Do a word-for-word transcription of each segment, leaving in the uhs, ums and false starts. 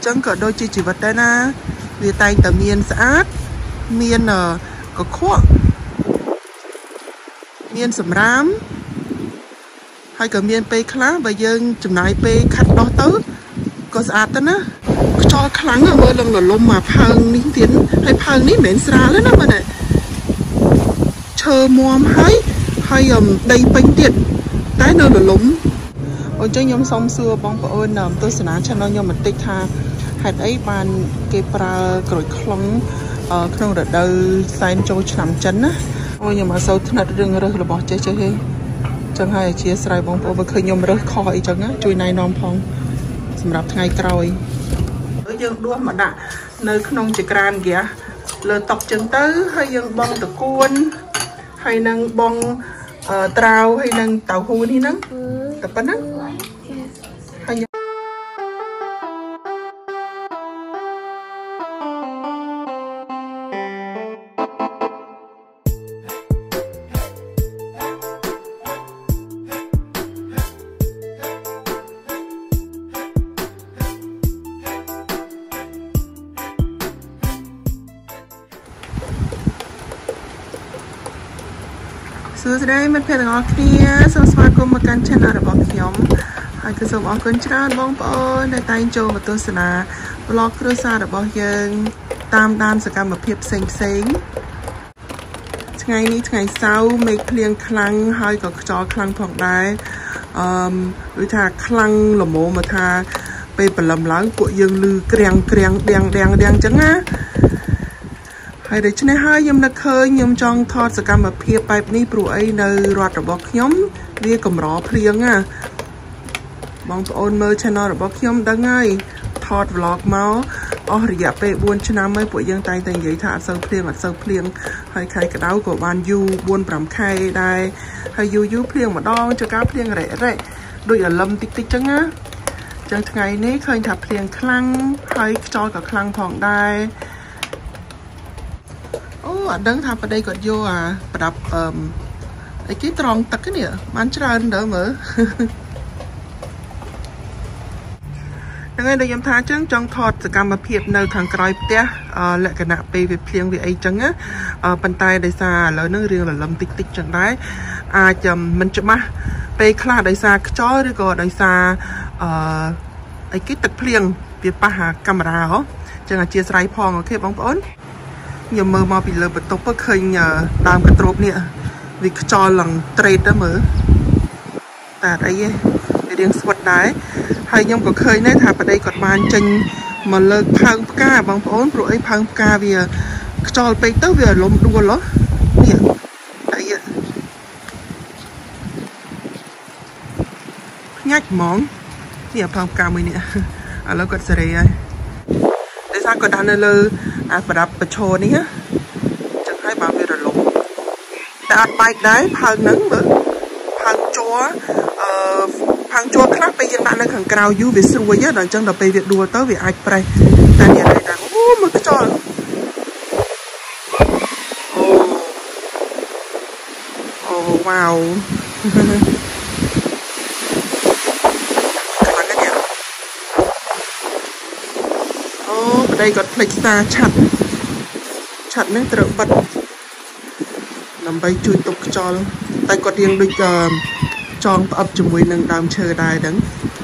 ចឹងក៏ដូចជាជីវិតដែរណាវាតែងតែមានស្អាតមានកខ្វក់មានសម្រាមហើយក៏មានពេលខ្លះបើយើងចំណាយពេលខាត់ដោះទៅក៏ស្អាតទៅណាខ្យល់ខ្លាំងមើលឡើងរលំមកផើងនេះទៀតហើយផើងនេះមិនមែនស្រាលទេណាបាទឈើមាំហើយហើយដីពេញទៀតតែនៅរលំអូនចឹងខ្ញុំសូមសួរបងប្អូនទស្សនា channel ខ្ញុំបន្តិចថាហេតុអីបានគេប្រើក្រូចខ្លុងក្នុងរដូវសែនចូលឆ្នាំចិនណាអូខ្ញុំអត់សូវថ្និតរឿងរើសរបស់ចេះចេះទេចឹងហើយអធិស្ឋានបងប្អូនបើឃើញខ្ញុំរើសខុសអីចឹងណាជួយណែនាំផងសម្រាប់ថ្ងៃក្រោយហើយយើងដួសមកដាក់នៅក្នុងចក្រានហ្គាសលើតុចឹងទៅហើយយើងបង់តកួនហើយនឹងបង់ត្រាវហើយនឹងតៅហ៊ូនេះហ្នឹងតែប៉ុណ្ណឹងហើយសួស្តីមិត្តភក្តិទាំងអស់គ្នាសូមស្វាគមន៍មកកាន់ channel របស់ខ្ញុំហើយក៏សូមអរគុណច្រើនបងប្អូនដែលតែងចូលមកទស្សនា vlog គ្រួសាររបស់យើងតាមដានសកម្មភាពផ្សេងផ្សេងថ្ងៃនេះថ្ងៃសៅរ៍មេឃភ្លៀងខ្លាំងហើយក៏ខ្យល់ខ្លាំងផងដែរអឺដូចថាខ្លាំងល្មមមកថាពេលព្រលឹមឡើងពួកយើងលឺក្រាំងក្រាំងដៀងដៀងដៀងចឹងណាហើយដូច្នេះហើយខ្ញុំនឹកឃើញខ្ញុំចង់ថតសកម្មភាពបែបនេះព្រោះអីនៅរដ្ឋរបស់ខ្ញុំវាកម្រភ្លៀងណាបងប្អូនមើល channel របស់ខ្ញុំដឹងហើយថត vlog មកអស់រយៈពេលបួនឆ្នាំហើយពួកយើងតែងតែនិយាយថាអត់សូវភ្លៀងអត់សូវភ្លៀងហើយខែក្តៅក៏បានយូរ បួន ប្រាំ ខែដែរហើយយូរយូរភ្លៀងម្ដងចុះកាលភ្លៀងរ៉េរ៉េដូចអលឹមតិចតិចចឹងណាចឹងថ្ងៃនេះឃើញថាភ្លៀងខ្លាំងហើយខ្យល់ក៏ខ្លាំងផងដែរអូអត់ដឹងថាប្តីគាត់យកអាប្រដាប់អឺអីគេត្រង់ទឹកនេះបានច្រើនដល់មើលហ្នឹងហើយដូចខ្ញុំថាចឹងចង់ថតសកម្មភាពនៅខាងក្រោយផ្ទះលក្ខណៈពេលវាភ្លៀងវាអីចឹងណាប៉ុន្តែដោយសារឥឡូវហ្នឹងរៀងរលឹមតិចតិចចឹងដែរអាចមិនច្បាស់ពេលខ្លះដោយសារខ្យល់ឬក៏ដោយសារអឺអីគេទឹកភ្លៀងវាប៉ះកាមេរ៉ាហ៎ចឹងអធិស្ឋានផងអូខេបងប្អូនខ្ញុំមើលមកពីលើបន្ទប់ឃើញដើមកត្រួបនេះវាខ្យល់ឡើងត្រេតទៅមើលតែអីទេរៀងស្វិតដែរហើយខ្ញុំក៏ឃើញដែរថាប្តីគាត់បានចេញមកលើកផើងផ្កាបងប្អូនព្រោះអីផើងផ្កាវាខ្យល់ពេកទៅវាលំដួលហ៎នេះអីភ្ញាច់ហ្មងនេះផើងផ្កាមួយនេះឥឡូវគាត់សេរីហើយដោយសារគាត់ដាក់នៅលើអាប្រដាប់ប្រឈរនេះចឹងហើយបើវារលំតែអត់បែកដែរផើងហ្នឹងមើលផើងជ័រអឺផើងជ័រខ្លះពេលយើងដាក់នៅខាងក្រៅយូរវាស្រួយដល់អញ្ចឹងដល់ពេលវាដួលទៅវាអាចប្រេះតែនេះតែថាអូមើលខ្យល់អូអូវ៉ាវប្តីគាត់ភ្លេចសារឆាត់ឆាត់ហ្នឹងត្រូវបិទដើម្បីជួយទប់ខ្យល់តែគាត់រៀងដូចចងផ្អឹបជាមួយនឹងដើមឈើដែរហ្នឹង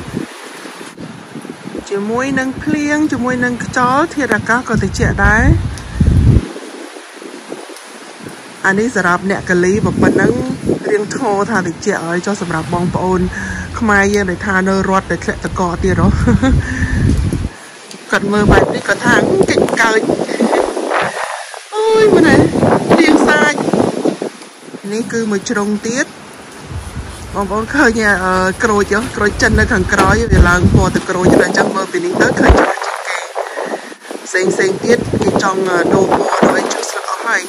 ជាមួយនឹងភ្លៀងជាមួយនឹងខ្យល់ធាតុអាកាសក៏ត្រជាក់ដែរអានេះសម្រាប់អ្នកកលីប៉ុណ្ណឹងរៀងធ្ងរថាត្រជាក់ហើយចុះសម្រាប់បងប្អូនខ្មែរយើងដែលថានៅរដ្ឋដែលធ្លាក់តកទៀតហ៎គាត់មើលបែបនេះគាត់ថាកិច្ចកើចអូយមើលនេះលៀងសាច់នេះគឺមួយជ្រុងទៀតបងប្អូនឃើញក្រូចក្រូចចិននៅខាងក្រោយវាឡើងពណ៌ទឹកក្រូចតែអញ្ចឹងមើលពីនេះទៅឃើញច្បាស់ជាងគេផ្សេងផ្សេងទៀតគេចង់ដូរពណ៌ដើម្បីជួយស្លឹកអស់ហើយ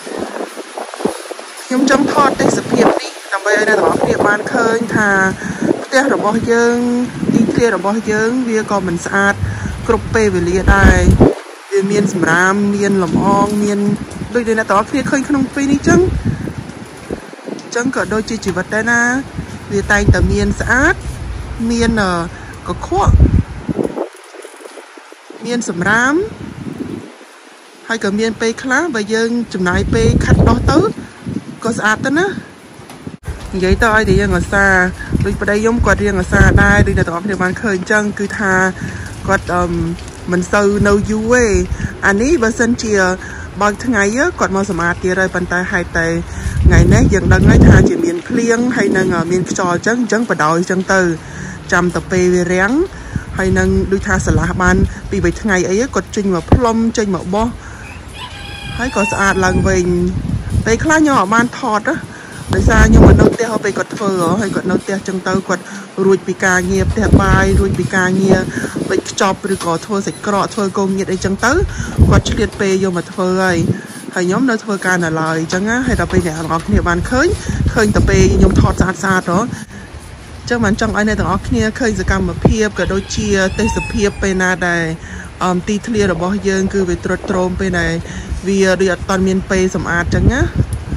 ខ្ញុំចង់ថតទេសភាពនេះដើម្បីឲ្យអ្នកទាំងអស់គ្នាបានឃើញថាផ្ទះរបស់យើងទីធ្លារបស់យើងវាក៏មិនស្អាតគ្រប់ពេលវេលាដែរវាមានសម្រាមមានលំអងមានដូចដែលអ្នកទាំងអស់គ្នាឃើញក្នុងពេលនេះចឹងចឹងក៏ដូចជាជីវិតដែរណាវាតែងតែមានស្អាតមានកខ្វក់មានសម្រាមហើយក៏មានពេលខ្លះបើយើងចំណាយពេលខាត់ដោះទៅក៏ស្អាតទៅណានិយាយទៅឲ្យតែយើងអាសាដូចប្តីខ្ញុំគាត់រៀងអាសាដែរដូចអ្នកទាំងអស់គ្នាបានឃើញអញ្ចឹងគឺថាគាត់អឺមិនសូវនៅយូរទេអានេះបើសិនជាបើកថ្ងៃគាត់មកសម្អាតទៀតហើយប៉ុន្តែហេតុតែថ្ងៃនេះយើងដឹងហើយថាជាមានភ្លៀងហើយនឹងមានខ្យល់អញ្ចឹងអញ្ចឹងបដ ாய் អញ្ចឹងទៅចាំទៅពេលវារាំងហើយនឹងដូចថាឆ្លាស់បានពីបីថ្ងៃអីគាត់ចេញមកផ្លុំចេញមកបោះហើយក៏ស្អាតឡើងវិញពេលខ្លះខ្ញុំអត់បានថតណាដោយសារខ្ញុំនៅផ្ទះពេលគាត់ធ្វើហើយគាត់នៅផ្ទះចឹងទៅគាត់រួចពីការងារផ្ទះបាយរួចពីការងារបិទខ្ចប់ឬក៏ធ្វើសាច់ក្រកធ្វើកងញៀតអីចឹងទៅគាត់ឆ្លៀតពេលយកមកធ្វើហើយហើយខ្ញុំនៅធ្វើការនៅឡើយអញ្ចឹងណាហើយដល់ពេលអ្នកទាំងអស់គ្នាបានឃើញឃើញតែពេលខ្ញុំថតស្អាតស្អាតហ៎ចឹងបានចង់ឲ្យអ្នកទាំងអស់គ្នាឃើញសកម្មភាពក៏ដូចជាទេសភាពពេលណាដែលអមទីធ្លារបស់យើងគឺវាត្រុតត្រោមពេលដែលវាដូចអត់តាន់មានពេលសម្អាតចឹងណា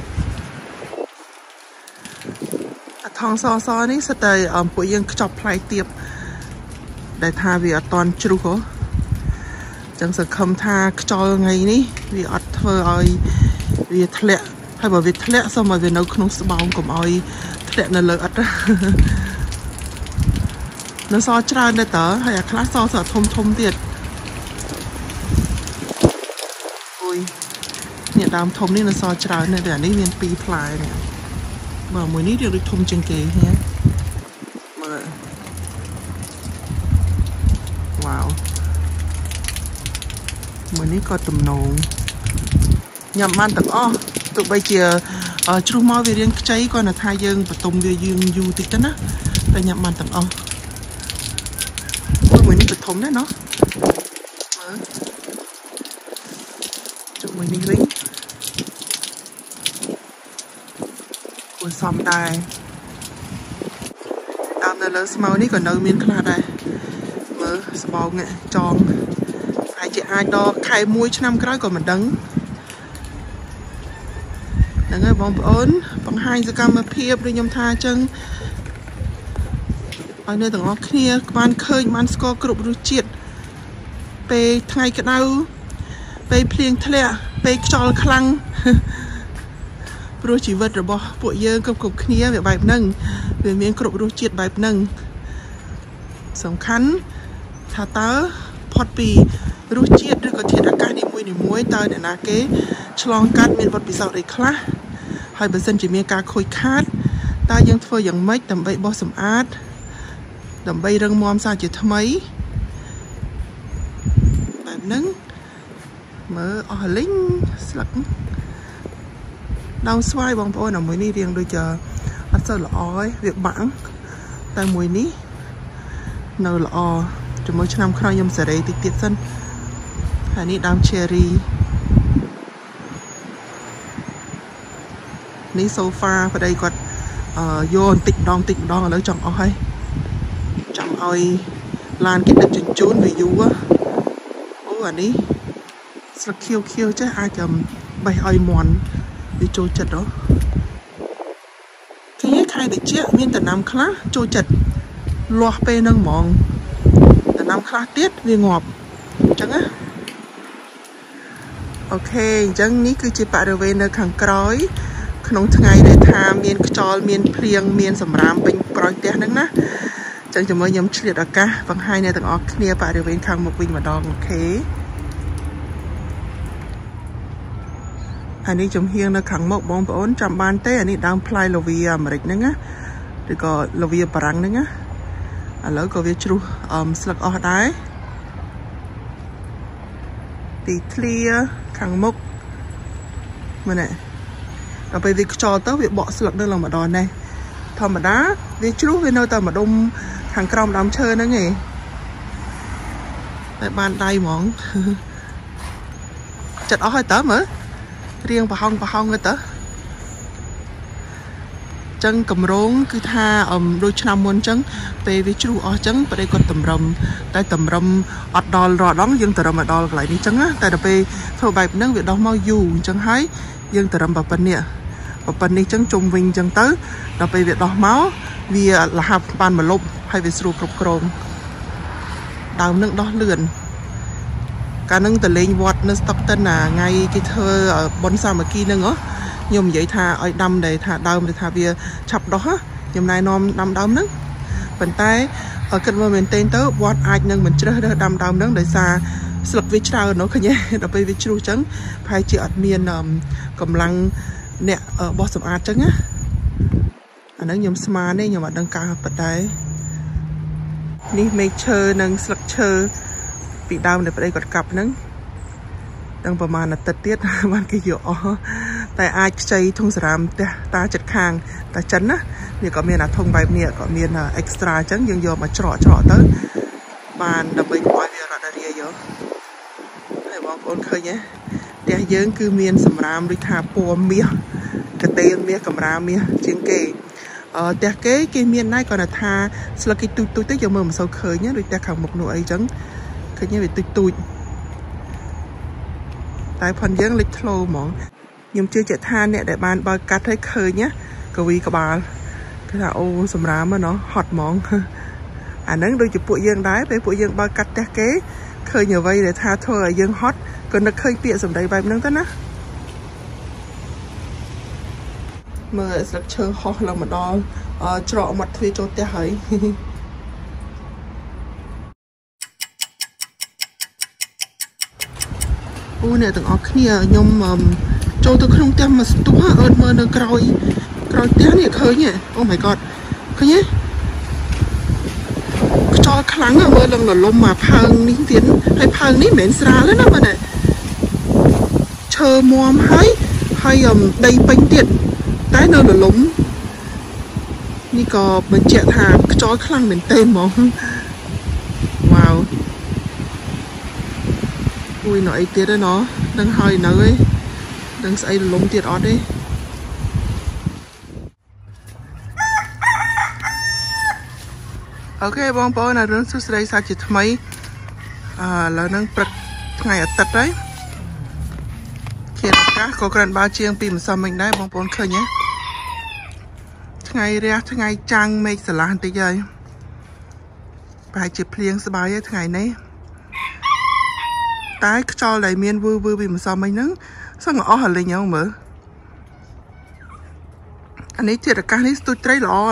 អាថងសសនេះសិតតែអមពួកយើងខ្ចប់ផ្លែទៀបដែលថាវាអត់តាន់ជ្រុះហ៎ចឹងសង្ឃឹមថាខ្យល់ថ្ងៃនេះវាអត់ធ្វើឲ្យវាធ្លាក់ហើយបើវាធ្លាក់សូមឲ្យវានៅក្នុងស្បោងកុំឲ្យធ្លាក់នៅលើអត់នៅសច្រើនដែរតើហើយអាខ្លះសសធំធំទៀតអូយនេះដើមធំនេះនៅសច្រើនដែរតែអានេះមានពីរផ្លែនេះបើមួយនេះដូចធំជាងគេហ៎មើលវ៉ាវមួយនេះក៏ទំនងញ៉ាំបានទាំងអស់ទោះបីជាជ្រុះមកវារៀងខ្ចីគាត់នៅថាយើងបន្ទុំវាយើងយូរតិចទៅណាតែញ៉ាំបានទាំងអស់មួយនេះក៏ធំដែរណោះមើលចុះមួយនេះវិញគួរសមដែរតាមនៅលើស្មៅនេះក៏នៅមានខ្លះដែរមើលស្បោងចងហើយជាអាចដល់ខែមួយឆ្នាំក្រោយក៏មិនដឹងហ្នឹងហើយបងប្អូនបង្ហាញសកម្មភាពដូចខ្ញុំថាអញ្ចឹងឲ្យនៅទាំងអស់គ្នាបានឃើញបានស្គាល់គ្រប់រសជាតិពេលថ្ងៃក្តៅពេលភ្លៀងធ្លាក់ពេលខ្យល់ខ្លាំងព្រោះជីវិតរបស់ពួកយើងគ្រប់គ្រប់គ្នាវាបែបហ្នឹងវាមានគ្រប់រសជាតិបែបហ្នឹងសំខាន់ថាតើផុតពីរសជាតិឬក៏ធាតុអាកាសនីមួយនីមួយតើអ្នកណាគេឆ្លងកាត់មានបទពិសោធន៍អីខ្លះហើយបើសិនជាមានការខូចខាតតើយើងធ្វើយ៉ាងម៉េចដើម្បីបោះសម្អាតដើម្បីរឹងមាំសារជាថ្មីបែបហ្នឹងមើលអស់លីងស្លឹកដើមស្វាយបងប្អូនអាមួយនេះរៀងដូចអត់សូវល្អទេវាបាក់តែមួយនេះនៅល្អជាមួយឆ្នាំក្រោយខ្ញុំសេរីតិចទៀតសិនហើយនេះដើម cherry នេះ sofa ប្តីគាត់យកបន្តិចម្ដងបន្តិចម្ដងឥឡូវចង់អស់ហើយចង់ឲ្យឡានគេដឹកជញ្ជូនវាយូរអូអានេះស្លឹកខៀវខៀវចេះអាចបេះឲ្យមន់វាចូលចិត្តហ៎គេខែតិចមានដំណាំខ្លះចូលចិត្តលាស់ពេលហ្នឹងហ្មងដំណាំខ្លះទៀតវាងាប់អញ្ចឹងណាអូខេអញ្ចឹងនេះគឺជាបរិវេណនៅខាងក្រោយក្នុងថ្ងៃដែលថាមានខ្យល់មានភ្លៀងមានសម្រាមពេញក្រោយផ្ទះហ្នឹងណាអញ្ចឹងជាមួយខ្ញុំឆ្លៀតឱកាសបង្ហាញអ្នកទាំងអស់គ្នាបរិវេណខាងមុខវិញម្ដងអូខេអានេះចំហៀងនៅខាងមុខបងប្អូនចាំបានទេអានេះដើមផ្លែលាវីអាមេរិកហ្នឹងណាឬក៏លាវីបារាំងហ្នឹងណាឥឡូវក៏វាជ្រុះអមស្លឹកអស់ដែរទីធ្លាខាងមុខមើលណែដល់ពេលវាខ្យល់ទៅវាបកស្លឹកនៅឡើងម្ដងនេះធម្មតាវាជ្រុះវានៅតែម្ដុំខាងក្រោមដើមឈើហ្នឹងឯងតែបានដៃហ្មងចិត្តអស់ហើយតើមើលរៀងប្រហោងប្រហោងទៅចឹងកម្រងគឺថាអមដូចឆ្នាំមុនចឹងពេលវាជ្រុះអស់ចឹងប្តីគាត់តម្រឹមតែតម្រឹមអត់ដល់រដងយើងតម្រឹមមកដល់កន្លែងនេះចឹងណាតែដល់ពេលធ្វើបែបហ្នឹងវាដោះមកយូរអញ្ចឹងហើយយើងតម្រឹមប៉ុណ្ណេះប៉ុណ្ណេះចឹងជុំវិញចឹងទៅដល់ពេលវាដោះមកវាលះបានមកលុបហើយវាស្រួលគ្រប់គ្រងដើមនឹងដោះលឿន cả nâng từ lên vọt nó stop tên là ngay cái thơ ở bốn sao mà kia nâng á nhôm vậy thà ở đâm để thà đâm để thà bia chập đó nhôm này nom đâm đâm nâng bàn tay ở cận mà mình tên tớ vọt ai nâng mình chưa đâm đâm nâng để xa sập với trao nó khơi nhé đập với trú trắng phải chỉ ở miền cầm lăng nè ở bò sầm ạt trắng á anh nâng nhôm smart này nhôm mà đăng cao bật đấyนี่ไม่เชิญนังสลักเชิญปีดาวในประเดี๋ยวกดกลับนังดังประมาณนั้นตัดเตี้ยมันก็อยู่อ๋อแต่อาจใจทงสรามแต่ตาจัดคางแต่ฉันนะเนี่ยก็มีนะทงใบเนี่ยก็มีนะเอ็กซ์ตร้าจังยังโยมาเจาะเจาะเตอบ้านดับเบิลคอยเวลาได้เรียเยอะให้บอกคนเคยเนี่ยแต่เยอะคือมีนสำรามด้วยทาปัวเมียกระเตงเมียกับรามเมียเชียงเกย์แต่เก๋เก๋เมียนได้ก่อนนะทาสลักตุยตุยตุยยังมือมันเสาเคยเนี่ยโดยแต่ข่าวหมกหน่วยจังเคยเนี่ยไปตุยตุยแต่พันยังเล็กโลหมองยังเชื่อจะทานเนี่ยแต่บ้านบอยกัดให้เคยเนี่ยกวีกับบาลคือถ้าโอ้สำรามมันเนาะฮอตหมองอันนั้นโดยจะปวดยังได้ไปปวดยังบอยกัดแต่เก๋เคยอย่างไว้แต่ทาเธอยังฮอตก็นักเคยเปียสมได้แบบนั้นตั้งนะเมื่อสักเชิงฮอเรามาดองเจาะมัดทวีโจเตะหายอู้เนี่ยต้องออกเนี่ยยมโจตัวขนมเต็มมาสตัวเอิญเมื่อเนื้อกรอยกรอยเตะเนี่ยเคยเนี่ยโอ้ my god เคยเนี่ยจอครั้งอะเมื่อลงหล่นลมมาพังนิ่งเตียนให้พังนี่เหม็นสาแล้วนะมันเนี่ยเชอมอมให้ให้ได้เป็นเตียนแต่เนื้อหล้มนี่ก็มันเจ็บทางจอยคลั่งเหมือนเต็มมองว้าวอุ้ยหน่อยเตี้ยด้วยเนาะดังหอยเนยดังใส่ล้มเตี้ยออดดิโอเคบองปอนะเรื่องสุดท้ายสักจิตไหมอ่าแล้วนั่งปรักไงอัดตัดได้เขียนก้าก็กระดาษบาเชียงปีมันซ้ำมันได้บองปอนเคยเนี้ยไงเรียกไงจังไม่สลานตีใหญ่ไปจีบเพลียงสบายยังไงนี้ตายจอไหลเมียนวื้อวื้อปีมันซ้ำมันนึงสั่งอ๋อหันเลยยังเหมืออันนี้เจตการนี้สุดใจหล่อ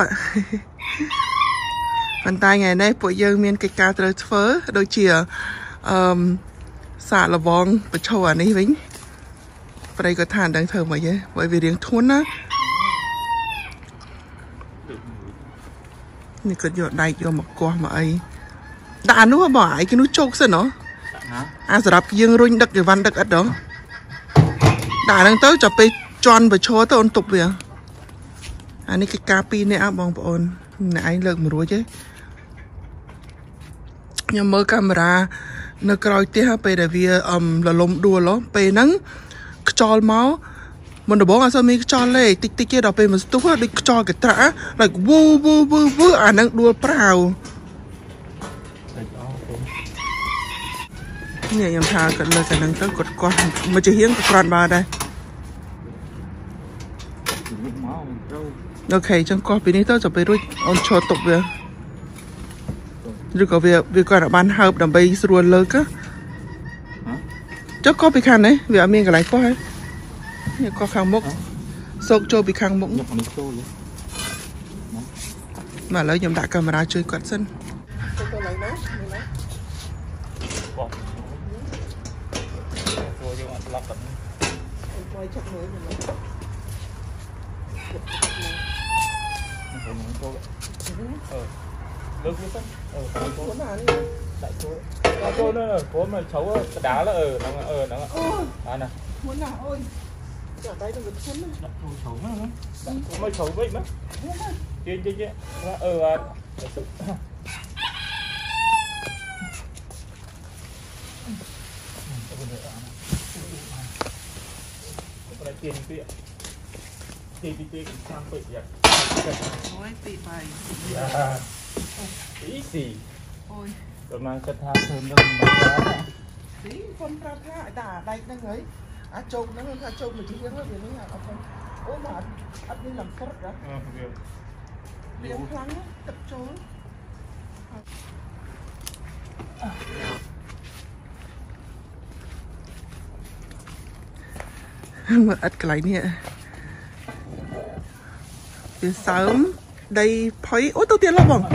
มันตายไงเนี่ยปวดยังเมียนกิจการเตอร์เฟอร์โดยเฉียสาละวองไปโชว์อันนี้วิ่งไปก็ทานดังเธอมาเยอะไว้ไปเรียงทุนนะนี่ก็หยดได้ยอมกว่ามาไอ้ด่านู้นบ่ายกินนู้นโจกซะเนาะอ่ะสำหรับยังรุ่งดักอยู่วันดักอัดเนาะด่าดังเต้าจะไปจอนไปโชว์ต้นตุบเลยอันนี้กิจการปีเนี่ยอ่ะบองปอนไหนเลิกมารู้ใช่ยังเมื่อคาเมราเนื้อกรอยเตี้ยไปแต่เวียอ่ำละลมดัวล้อไปนั่งจอลเมามันจะบอกว่าสามีจอลเลยติ๊กติ๊กเกี่ยวไปมันตัวดิจอลกระตะอะไรวูวูวูวูอ่านนั่งดัวเปล่าเนี่ยยังพากันเลยกันนั่งตั้งกดก่อนมันจะเฮี้ยงกับกรอนบาได้โอเคจังก็ปีนี้ต้องจะไปรุ่ยออนโชว์ตกเวียหรือก็เวียเวียก่อนบ้านเฮาดับไปสรวนเลยก็จังก็ไปขันเลยเวียเมียกับไรก็ให้เนี่ยก็ขังมุกโซกโจไปขังมุกมาแล้วยำด่ากรรมราช่วยกดเส้น lớn như thế, ờ, cái chỗ nào đi, đại chỗ, đại chỗ nữa, chỗ mà xấu cái đá là ờ, nó ờ, nó, à nè, muốn nào ơi, ở đây nó được xuống đấy, chỗ xấu nữa, chỗ mà xấu vậy mà, trên trên trên, ờ, cái tiền tiền, tiền tiền tiền sang bị vậy. Ôi, bị bài. Yeah. Ý gì? Ôi. Rồi mà cất tha thơm đâu mà quá nè. Tí con ca tha đà đây đang ấy. À trông nó ra trông mà chỉ riêng nó về nó là không. Ôi mà ăn đi làm phốt đó. Ờ, việc. Liếng kháng tập trốn. មើលឥតកន្លែងនេះវាសើមដីផុយអូទៅទៀតលោកបង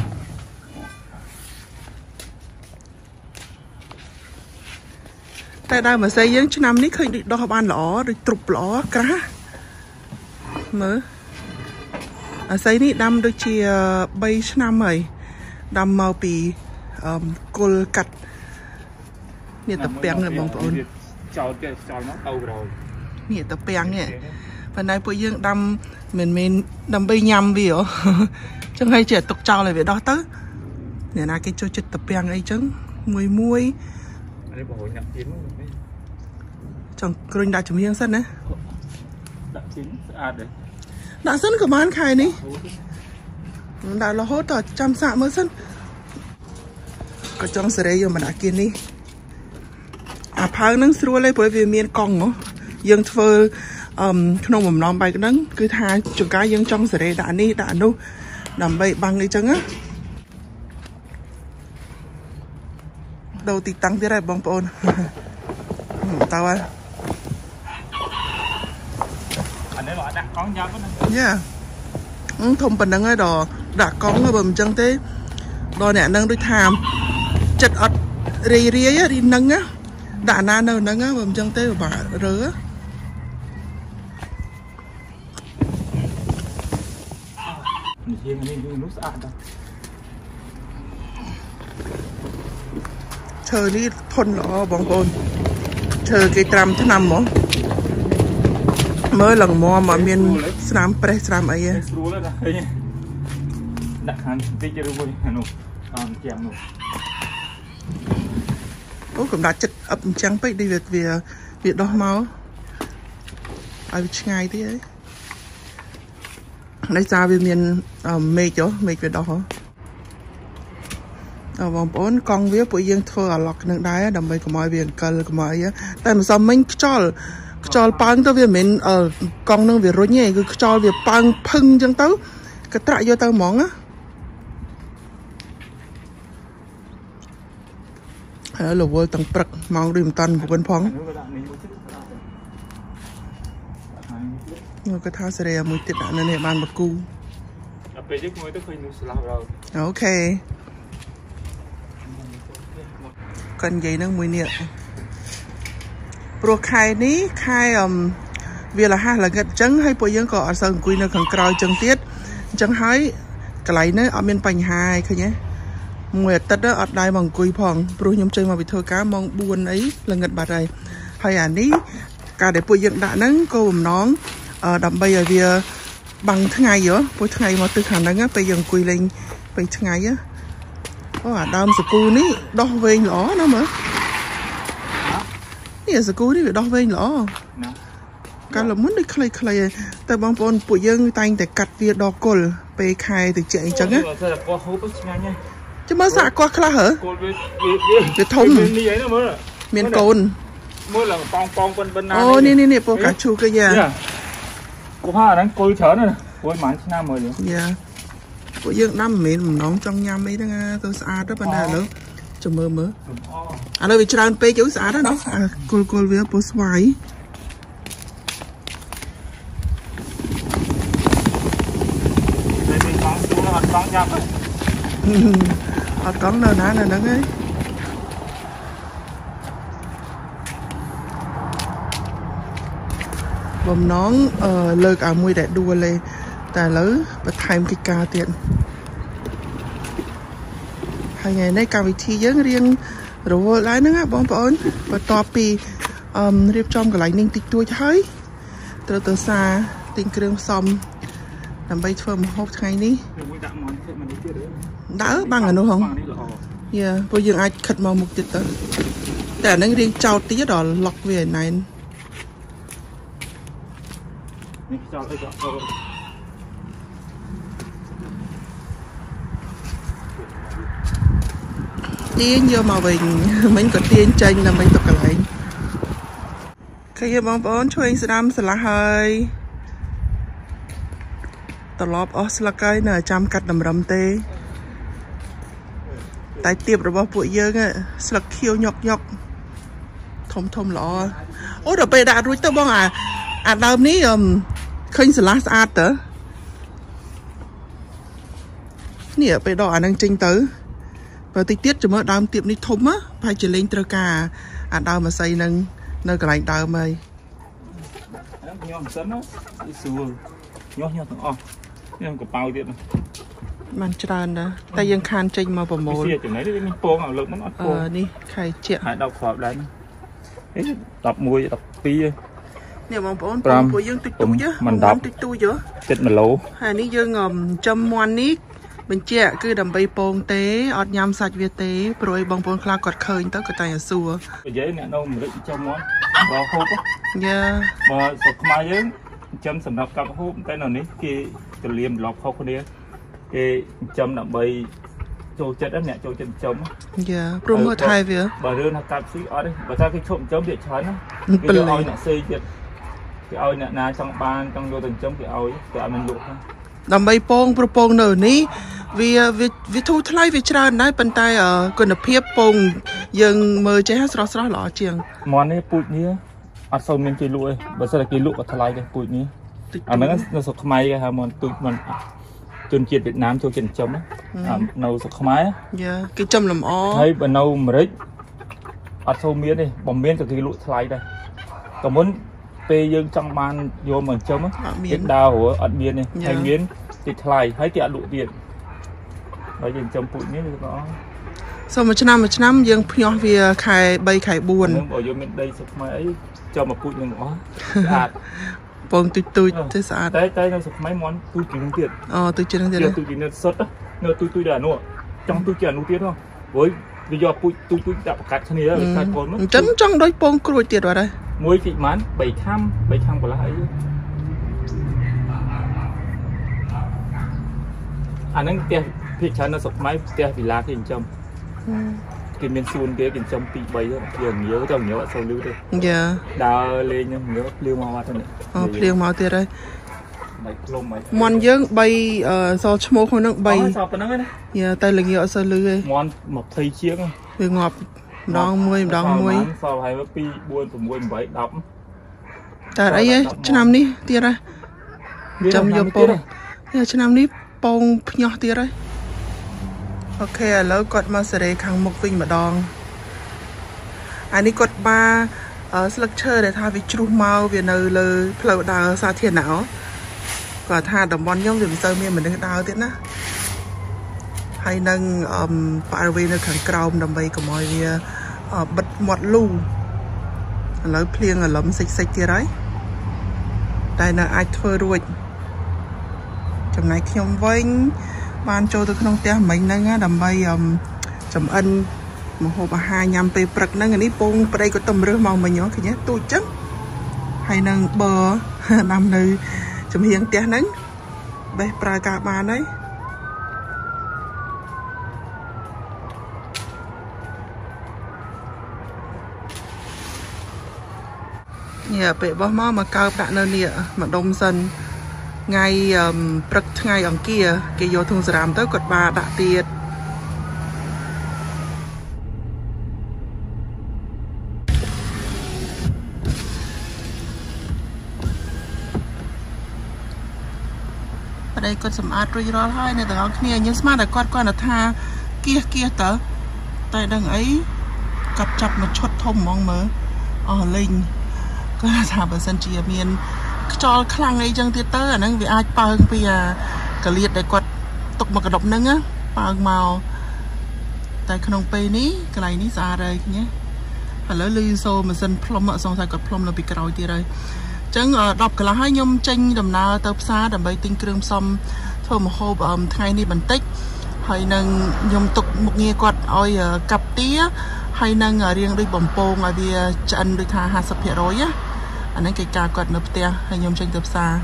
តែដើមអាស័យយើងឆ្នាំនេះឃើញដូចដោះបានល្អដូចទ្រុបល្អក្រាស់មើលអាស័យនេះដាំដូចជាបីឆ្នាំហើយដាំមកពីអឺគល់កាត់នេះតាពាំងនេះបងប្អូនចោលគេចោលមកទៅក្រោយនេះតាពាំងនេះប៉ុន្តែពួកយើងដាំមិនមែនដើម្បីញ៉ាំវាចឹងហើយចេះទុកចោលឲ្យវាដោះទៅអ្នកណាគេចូលចិត្តតាពាំងអីចឹងមួយមួយនេះបងញ៉ាំទៀនចង់គ្រុញដាក់ជំនៀងសិនណាដាក់ជីស្អាតដែរដាក់សិនក៏បានខែនេះដាក់រហូតតចាំសាក់មើលសិនក៏ចង់សេរីយកមកដាក់គៀននេះអាផើងហ្នឹងស្រួលទេព្រោះវាមានកង់ហ៎យើងធ្វើអឺក្នុងបំណងបែបហ្នឹងគឺថាចង្ការយើងចង់សេរីដាក់នេះដាក់នោះដើម្បីបាំងអីចឹងណាដូរទីតាំងទៀតហើយបងប្អូនតើហើយអានេះមកដាក់កង់យ៉ាប់ណាយ៉ាធំប៉ុណ្្នឹងហើយដល់ដាក់កង់បើមិនចឹងទេដល់អ្នកនឹងដូចថាចិត្តអត់រាយរាយរីនឹងដាក់ណានៅហ្នឹងបើមិនចឹងទេពិបាករើជាងនេះនោះស្អាតដែរឈើនេះធន់ល្អបងប្អូនឈើគេត្រាំឆ្នាំហ្មងមើលឡើងមកមកមានស្រាមប្រេះស្រាមអីស្រួលដែរឃើញដាក់ខាងតិចឬមួយអានោះតាមជាងនោះអូកំដៅចិត្តអឹបអញ្ចឹងពេកដូចវាវាដោះមកឲ្យវាឆ្ងាយទៀតហើយដោយសារវាមានមេឃហ៎មេឃវាដោះហ៎អើបងប្អូនកង់វាពួកយើងធ្វើអាឡុកនឹងដែរដើម្បីកុំឲ្យវាអង្គិលកុំឲ្យអីតែមិនសមមិញខ្យល់ខ្យល់ប៉ើងទៅវាមិនមែនកង់នឹងវារុញទេគឺខ្យល់វាប៉ើងភឹងអញ្ចឹងទៅក៏ត្រាក់យកទៅហ្មងណាហើយលវលទាំងព្រឹកម៉ោងដូចមិនតាន់ប្រពន្ធផងនោះក៏ថាសេរីមួយទៀតដាក់នៅនេះបានមកគូដល់ពេលយើងមួយទៅឃើញនោះស្លាប់ហើយអូខេកាន់និយាយនឹងមួយនេះព្រោះខែនេះខែអឺវាលះល្ងិតអញ្ចឹងហើយពួកយើងក៏អត់សូវអង្គុយនៅខាងក្រោយអញ្ចឹងទៀតអញ្ចឹងហើយកន្លែងនេះអត់មានបញ្ហាឯឃើញទេមួយអាទិត្យអត់ដែរមកអង្គុយផងព្រោះខ្ញុំចេញមកពីធ្វើការម៉ោងបួនអីល្ងិតបាត់ហើយហើយអានេះការដែលពួកយើងដាក់ហ្នឹងក៏បំណងដើម្បីឲ្យវាបាំងថ្ងៃហ៎ព្រោះថ្ងៃមកទិសខាងហ្នឹងពេលយើងអង្គុយលេងពេលថ្ងៃអូអាដើមសាគូនេះដោះវែងល្អណាស់មើលនេះសាគូនេះវាដោះវែងល្អណាកាលមុនដូចខ្លីៗតែបងប្អូនពួកយើងតែងតែកាត់វាដល់គល់ពេលខែទៅជាអីចឹងណាតែកោះហូបឆ្ងាញ់ហ្នឹងចាំមើលសាក់កោះខ្លះហ៎គល់វាវាធំនេះអីណាមើលមានកូនមើលឡើងប៉ងប៉ងប៉ុនប៉ុណ្ណាអូនេះនេះនេះពូកាឈូគេយ៉ាគូផាហ្នឹងគល់ច្រើនណាគល់ប្រហែលឆ្នាំមើលយ៉ាពួកយើងដាំមិនមែនម្ដងចង់ញ៉ាំអីហ្នឹងទៅស្អាតទៅប៉ុន្តែឥឡូវចាំមើលមើលឥឡូវវាច្រើនពេកទៅស្អាតណាស់អាគល់គល់វាពូស្វាយអត់កង់ចាប់អត់កង់នៅណានៅហ្នឹងហើយបំណងអឺលើកអាមួយដែលដួលទេតែឥឡូវបន្ថែមកិច្ចការទៀតហើយថ្ងៃនេះកម្មវិធីយើងរៀងរវល់ដែរហ្នឹងបងប្អូនបន្ទាប់ពីអឺរៀបចំកន្លែងនេះតិចតួចហើយត្រូវទៅសារទិញគ្រឿងផ្សំដើម្បីធ្វើម្ហូបថ្ងៃនេះដើរបាំងអានោះហងយ៉ាព្រោះយើងអាចខិតមកមុខទៀតទៅតែអានឹងរៀងចោតទៀតដល់ឡុកវាឯណែននេះចោតអីក៏ទាញយកមកវិញមិញក៏ទាញចេញដើម្បីទុកកន្លែងឃើញបងប្អូនឆ្វេងស្ដាំស្រឡះហើយត្រឡប់អស់ស្លឹកហើយនៅចាំកាត់តម្រឹមទេតែទៀបរបស់ពួកយើងស្លឹកខៀវញុកញុកធំធំល្អអូដល់ពេលដាក់រួចទៅបងអាអាដើមនេះឃើញស្រឡះស្អាតទៅនេះពេលដកអានឹងចេញទៅបើតិចទៀតចាំមើលដើមទៀបនេះធំណាប្រហែលជាលេងត្រូវការអាដើមអាស័យនឹងនៅកន្លែងដើមហើយខ្ញុំមិនសិនណាស្រួលញាស់ញាស់ទាំងអស់ខ្ញុំកប៉ៅទៀតបានច្រើនណាស់តែយើងខានចេញមកប្រមូលវាចំណៃនេះមានពងឲ្យលើកហ្នឹងអត់ពងនេះខែជាក់ហើយដកគ្រាប់ដែរអេដប់មួយដប់ពីរនេះបងប្អូនពងពួកយើងតិចតួចមិនដប់តិចតួចចិត្តគីឡូហើយនេះយើងចំមន់នេះបញ្ជាក់គឺដើម្បីពងទេអត់ញ៉ាំសាច់វាទេព្រោះឲ្យបងប្អូនខ្លះគាត់ឃើញទៅគាត់តែសួរនិយាយអ្នកនៅម្រឹកចំមន់បើហូបយ៉ាបើស្រុកខ្មែរយើងចំសម្រាប់កាប់ហូបតែនៅនេះគេទលាមឡប់ខុសគ្នាគេចំដើម្បីចូលចិត្តអ្នកចូលចិត្តចំយ៉ាព្រមមើលថៃវាបើរឿងថាកាប់ស៊ីអត់ទេបើថាគេឈប់ចំវាច្រើនណាគេឲ្យអ្នកសេទៀតគេឲ្យអ្នកណាចង់បានចង់យកទៅចំគេឲ្យគេអត់មានលក់ទេដើម្បីពងប្រពងនៅនេះវាវាធូរថ្លៃវាច្រើនដែរប៉ុន្តែគុណភាពពងយើងមើលចេះស្រស់ស្រស់ល្អជាងមន់នេះពូជនេះអត់សូវមានគេលក់ទេបើសិនតែគេលក់ក៏ថ្លៃដែរពូជនេះអាហ្នឹងនៅស្រុកខ្មែរគេហៅមន់ទូចមន់ជនជាតិវៀតណាមចូលចិត្តចិញ្ចឹមនៅស្រុកខ្មែរយ៉ាគេចំលម្អហើយបើនៅអាមេរិកអត់សូវមានទេបើមានក៏គេលក់ថ្លៃដែរក៏មុនពេលយើងចង់បានយកមកចិញ្ចឹមគេដើរអត់មានទេហើយមានគេថ្លៃហើយគេអត់លក់ទៀតហើយយើងចិញ្ចឹមពូជនេះវាល្អសូមមួយឆ្នាំមួយឆ្នាំយើងភ្ញាស់វាខែបីខែបួនបើយើងមានដីស្រុកខ្មែរអីចំមកពូជនឹងអស់ស្អាតពងទុយទុយទៅស្អាតតែតែនៅស្រុកខ្មែរមន់ទូចជាងនោះទៀតអូទូចជាងនោះទៀតទូចជាងនោះសុទ្ធនៅទូចទូចដែរនោះចង់ទូចជាងនោះទៀតហ៎ព្រោះវាយកពូជទូចទូចដាក់ប្រកាត់គ្នាវាខ្លាចកូនមកអញ្ចឹងចង់ដូចពងក្រួយទៀតអត់ហើយមួយជីកម៉ានបីខាំបីខាំកន្លះអីអាហ្នឹងផ្ទះភាគច្រើននៅស្រុកខ្មែរផ្ទះវិឡាគេចិញ្ចឹមគេមានសួនគេចិញ្ចឹមពីរបីវាងាវទៅងាវអត់សូវលឺទេយ៉ាដើរលេងហ្នឹងងាវភ្លៀងមកអត់ទេអូភ្លៀងមកទៀតហើយមិនក្លុំមិនមន់យើងបីសឈ្មោះក្នុងហ្នឹងបីសប៉ុណ្្នឹងណាយ៉ាតែល្ងាវអត់សូវលឺទេមន់ยี่สิบជាងវាងាប់ម្ដងមួយម្ដងមួយសល់ហើយពីបួន 6 8 10 តែអីហ៎ឆ្នាំនេះទៀតហ៎ចាំយកពងឆ្នាំនេះពងភ្ញាស់ទៀតហើយអូខេឥឡូវគាត់មកសេរីខាងមុខវិញម្ដងអានេះគាត់បានស្លឹកឈើដែលថាវាជ្រុះមកវានៅលើផ្លូវដើរសាធារណៈគាត់ថាតំបន់ខ្ញុំវាមិនសូវមានមនុស្សដើរទៀតណាហើយនឹងបរិវេណនៅខាងក្រោមដើម្បីកុំឲ្យវាបិទមាត់លូឥឡូវភ្លៀងអលឹមសិចសិចទៀតហើយតែនៅអាចធ្វើរួចចំណែកខ្ញុំវិញបានចូលទៅក្នុងផ្ទះមិញហ្នឹងដើម្បីចំអិនម្ហូបអាហារញ៉ាំពេលព្រឹកហ្នឹងនេះពងប្តីក៏ទំរើសមកមិញឃើញទូចចឹងហើយនឹងបឺដាំនៅចំហៀងផ្ទះហ្នឹងបេះប្រើការបានហើយនេះពេលបោះមកមកកើបដាក់នៅនេះម្ដុំសិនថ្ងៃព្រឹកថ្ងៃអង្គារគេយកធុងសារ៉ាមទៅគាត់បានដាក់ទៀតប្តីគាត់សម្អាតរួចរាល់ហើយអ្នកទាំងអស់គ្នាខ្ញុំស្មានតែគាត់គាត់ថាគៀសគៀសទៅតែដឹងអីគាត់ចាប់មកឈុតធំហ្មងមើលអស់លេងគាត់ថាបើសិនជាមានខ្យល់ខ្លាំងអីចឹងទៀតទៅអាហ្នឹងវាអាចប៉ើងពីអាកលៀតដែលគាត់ទុកមកកដុបហ្នឹងប៉ើងមកតែក្នុងពេលនេះកន្លែងនេះស្អាតហើយគ្នាឥឡូវលឺសូរម៉ាស៊ីនផ្លុំសង្ស័យគាត់ផ្លុំនៅពីក្រោយទៀតហើយអញ្ចឹងដប់កន្លះហើយខ្ញុំចេញដំណើរទៅផ្សារដើម្បីទិញគ្រឿងផ្សំធ្វើម្ហូបថ្ងៃនេះបន្តិចហើយនឹងខ្ញុំទុកមុខងារគាត់ឲ្យកាប់ទាហើយនឹងរៀងដូចបំពងឲ្យវាឆ្អិនដូចថាห้าสิบភាគរយណាអានេះកិច្ចការគាត់នៅផ្ទះហើយខ្ញុំចេញទៅផ្សារ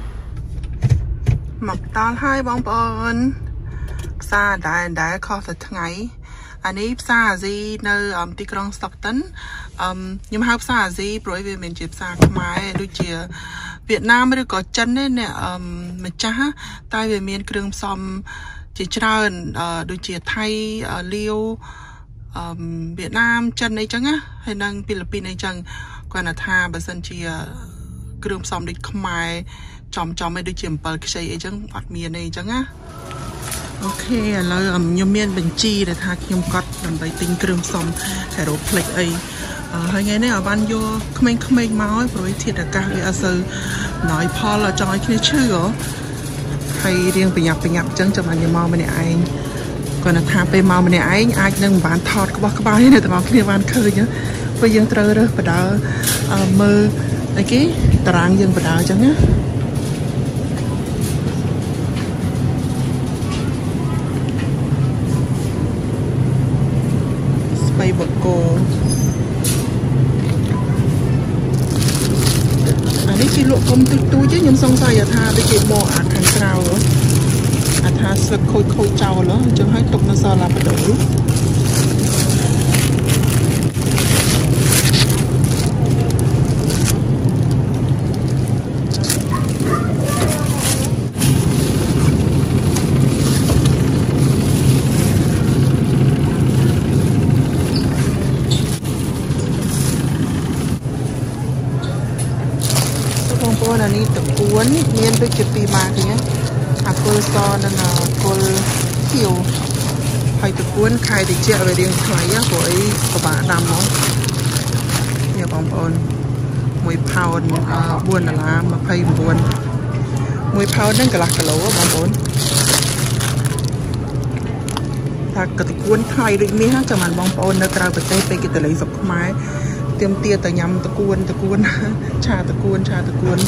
មកដល់ហើយបងប្អូនផ្សារដែរដែរខុសទៅថ្ងៃអានេះផ្សារអាស៊ីនៅទីក្រុង Stockton អឺខ្ញុំហៅផ្សារអាស៊ីព្រោះវាមានជាផ្សារខ្មែរដូចជាវៀតណាមឬក៏ចិនទេអ្នកអឺម្ចាស់តែវាមានគ្រឿងផ្សំជាច្រើនដូចជាថៃលាវអឺវៀតណាមចិនអីចឹងណាហើយនឹងហ្វីលីពីនអីចឹងគាត់ថាបើសិនជាគ្រឿងផ្សំដូចខ្មែរចំចំឲ្យដូចជាអំបិលខ្ចីអីចឹងអត់មានទេអញ្ចឹងណាអូខេឥឡូវខ្ញុំមានបញ្ជីដែលថាខ្ញុំកត់ដើម្បីទិញគ្រឿងផ្សំហេរ៉ូផ្លេចអីហើយថ្ងៃនេះអបានយកក្មេងៗមកឲ្យព្រោះធាតុអាកាសវាអត់សូវណយផលចង់ឲ្យគ្នាឈឺហ៎ហើយរៀងប្រញាប់ប្រញាប់អញ្ចឹងចាំបានខ្ញុំមកម្នាក់ឯងគាត់ថាពេលមកម្នាក់ឯងអាចនឹងមិនបានថតក្បោះក្បាយទេទាំងអស់គ្នាបានឃើញព្រោះយើងត្រូវរើសបដើមើលអីគេតារាងយើងបដើអញ្ចឹងណាស្បៃបកគោអានេះគេលក់កុំទូចទូចខ្ញុំសង្ស័យថាដូចគេបកអាខាងក្រៅអាថាស្លឹកខូចខូចចោលអញ្ចឹងឲ្យទុកនៅសល់ឡាបដូរអានេះតកួនមានដូចជាពីរម៉ាកទេអាគល់សនិងគល់ខៀវហើយតកួនខែតិចវារៀងថ្លៃព្រោះអីពិបាកដាំមកនេះបងប្អូនមួយផោនបួនដុល្លារម្ភៃ៩មួយផោនហ្នឹងកន្លះគីឡូបងប្អូនថាកតកួនថ្លៃដូចនេះចាំបានបងប្អូននៅក្រៅប្រទេសពេលគេទៅលេងស្រុកខ្មែរទៀមទាទៅញ៉ាំតកួនតកួនឆាតកួនឆាតកួន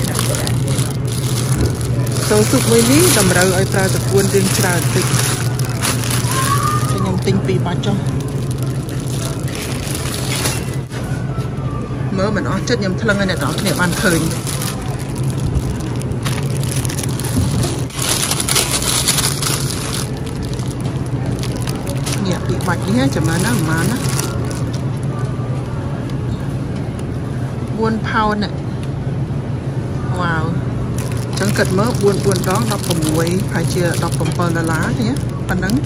ចូលស៊ុបមួយនេះតម្រូវឲ្យប្រើតកួនរៀងច្រើនតិចខ្ញុំទិញពីរបាច់ចុះមើលមិនអស់ចិត្តខ្ញុំថ្លឹងឲ្យអ្នកទាំងអស់គ្នាបានឃើញនេះពីរបាច់នេះចាំមើលណាប្រហែលណាបួនផោនណាវ៉ាវចឹងគិតមើលបួនបួនដងដប់ប្រាំមួយប្រហែលជាដប់ប្រាំbảyដុល្លារទេប៉ុណ្ណឹង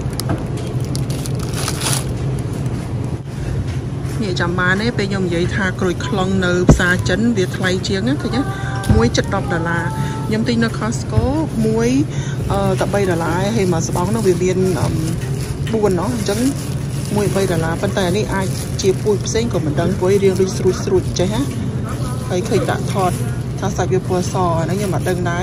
នេះចាំបានទេពេលខ្ញុំនិយាយថាក្រូចខ្លុងនៅផ្សារចិនវាថ្លៃជាងឃើញទេមួយជិតដប់ដុល្លារខ្ញុំទិញនៅ Costco មួយអឺតែបីដុល្លារហើយមកស្បង់នោះវាមានបួនเนาะអញ្ចឹងមួយបីដុល្លារប៉ុន្តែអានេះអាចជាពូជផ្សេងក៏មិនដឹងព្រោះរៀងដូចស្រួចស្រួចចេះណាហើយឃើញដាក់ថតថាសាច់វាពណ៌សហ្នឹងខ្ញុំអត់ដឹងដែរ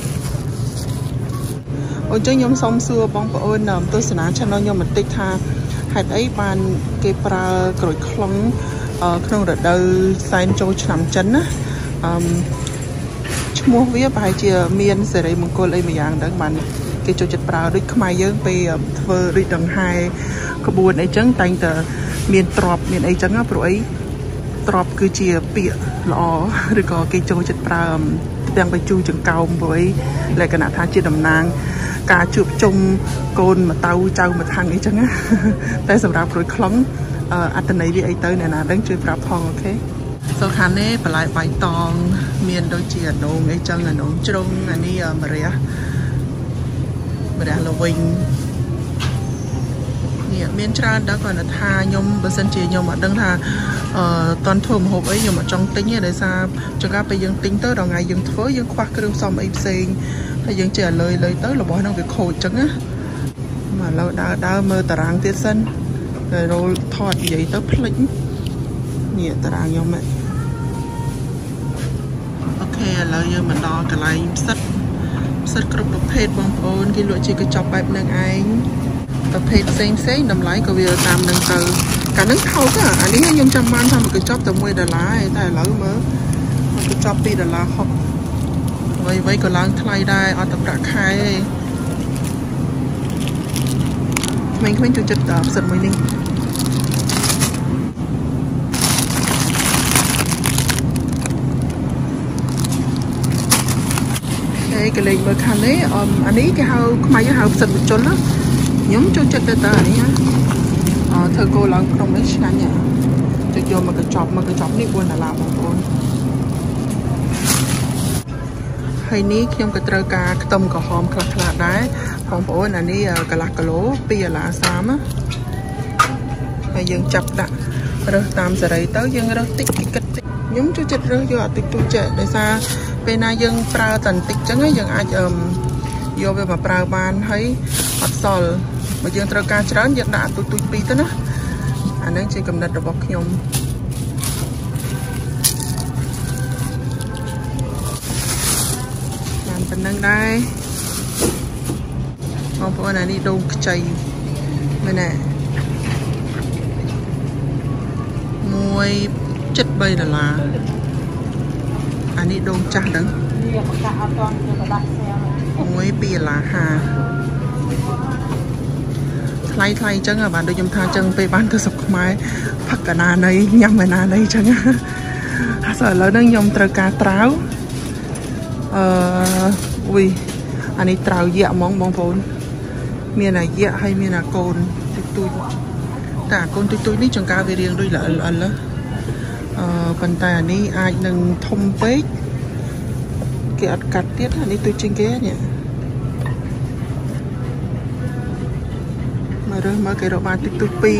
អូនចឹងខ្ញុំសូមសួរបងប្អូនទស្សនា channel ខ្ញុំបន្តិចថាហេតុអីបានគេប្រើក្រូចខ្លុងក្នុងរដូវសែនចូលឆ្នាំចិនណាអឺឈ្មោះវាប្រហែលជាមានសេរីមង្គលអីមួយយ៉ាងហ្នឹងបានគេចូលចិត្តប្រើដូចខ្មែរយើងពេលធ្វើដូចដង្ហែក្បួនអីចឹងតែងតែមានទ្របមានអីចឹងណាព្រោះអីទ្របគឺជាពាក្យល្អឬក៏គេចូលចិត្តប្រើទាំងបញ្ជូរចង្កោមព្រោះអីលក្ខណៈថាជាតំណាងការជួបជុំកូនមកតៅចៅមកខាងអីចឹងណាតែសម្រាប់ក្រូចខ្លុងអត្តន័យវាអីទៅអ្នកណាដឹងជួយប្រាប់ផងអូខេសូខាននេះបន្លែបៃតងមានដូចជាអាដូងអីចឹងអាដូងជ្រុងអានេះម្រះម្រះល្វិញនេះមានច្រើនដល់គាត់ថាខ្ញុំបើសិនជាខ្ញុំអត់ដឹងថាអឺតន់ធ្វើម្ហូបអីខ្ញុំអត់ចង់ទិញទេដោយសារចង្កាពេលយើងទិញទៅដល់ថ្ងៃយើងធ្វើយើងខ្វះគ្រឿងផ្សំអីផ្សេងហើយយើងចេះឲ្យលើយលើយទៅរបស់ហ្នឹងវាខូចចឹងណាមកឥឡូវដើរដើរមើលតារាងទៀតសិនហើយរោលថតនិយាយទៅភ្លេចនេះតារាងខ្ញុំហ្នឹងអូខេឥឡូវយើងមកដល់កន្លែងផ្សិតផ្សិតគ្រប់ប្រភេទបងប្អូនគេលក់ជាកញ្ចប់បែបហ្នឹងឯងប្រភេទផ្សេងផ្សេងតម្លៃក៏វាតាមនឹងទៅកាលហ្នឹងថោកអានេះខ្ញុំចាំបានថាមួយកញ្ចប់តែមួយដុល្លារតែឥឡូវមើលមួយកញ្ចប់ពីរដុល្លារហុកអ្វីអ្វីក៏ឡើងថ្លៃដែរអត់តែប្រាក់ខែទេក្មេងៗចូលចិត្តផ្សិតមួយនេះហើយក៏លេងមើលខាងនេះអានេះគេហៅខ្មែរយើងហៅផ្សិតបញ្ជុលណាខ្ញុំចូលចិត្តទៅតើអានេះអឺធ្វើគោឡើងក្នុងនេះឆ្ងាញ់ចុចយកមកកញ្ចប់មកកញ្ចប់នេះបួនដុល្លារបងប្អូនហើយនេះខ្ញុំក៏ត្រូវការខ្ទឹមក្រហមខ្លះខ្លះដែរបងប្អូនអានេះកន្លះគីឡូពីរដុល្លារសាមហើយយើងចាប់ដាក់រើសតាមសេរីទៅយើងរើសតិចតិចតិចខ្ញុំចូលចិត្តរើសយកអាតិចតួចចេះដោយសារពេលណាយើងប្រើតែបន្តិចចឹងយើងអាចអឺយកវាមកប្រើបានហើយអត់សល់បើយើងត្រូវការច្រើនយើងដាក់ទូចទូចពីរទៅណាអាហ្នឹងជាកំណត់របស់ខ្ញុំបានប៉ុណ្្នឹងដែរបងប្អូនអានេះដូងខ្ចីមែនទេមួយជិតបីដុល្លារអានេះដូងចាស់ហ្នឹងវាប្រកាសអត់ទាន់ទៅដាក់ផ្សេងមួយពីរដុល្លារហាថ្លៃថ្លៃអញ្ចឹងបាទដូចខ្ញុំថាអញ្ចឹងពេលបានទៅស្រុកខ្មែរផឹកកណានៃញ៉ាំកណានៃអញ្ចឹងហើយឥឡូវហ្នឹងខ្ញុំត្រូវការត្រាវអឺអ៊ុយអានេះត្រាវយៈហ្មងបងប្អូនមានអាយៈហើយមានអាកូនទូចទូចតែអាកូនទូចទូចនេះចង្ការវារៀងដូចល្អិលល្អិលអឺប៉ុន្តែអានេះអាចនឹងធំពេកគេអត់កាត់ទៀតអានេះទូចជាងគេនេះមករើសមកគេរកបានទូចទូចពីរ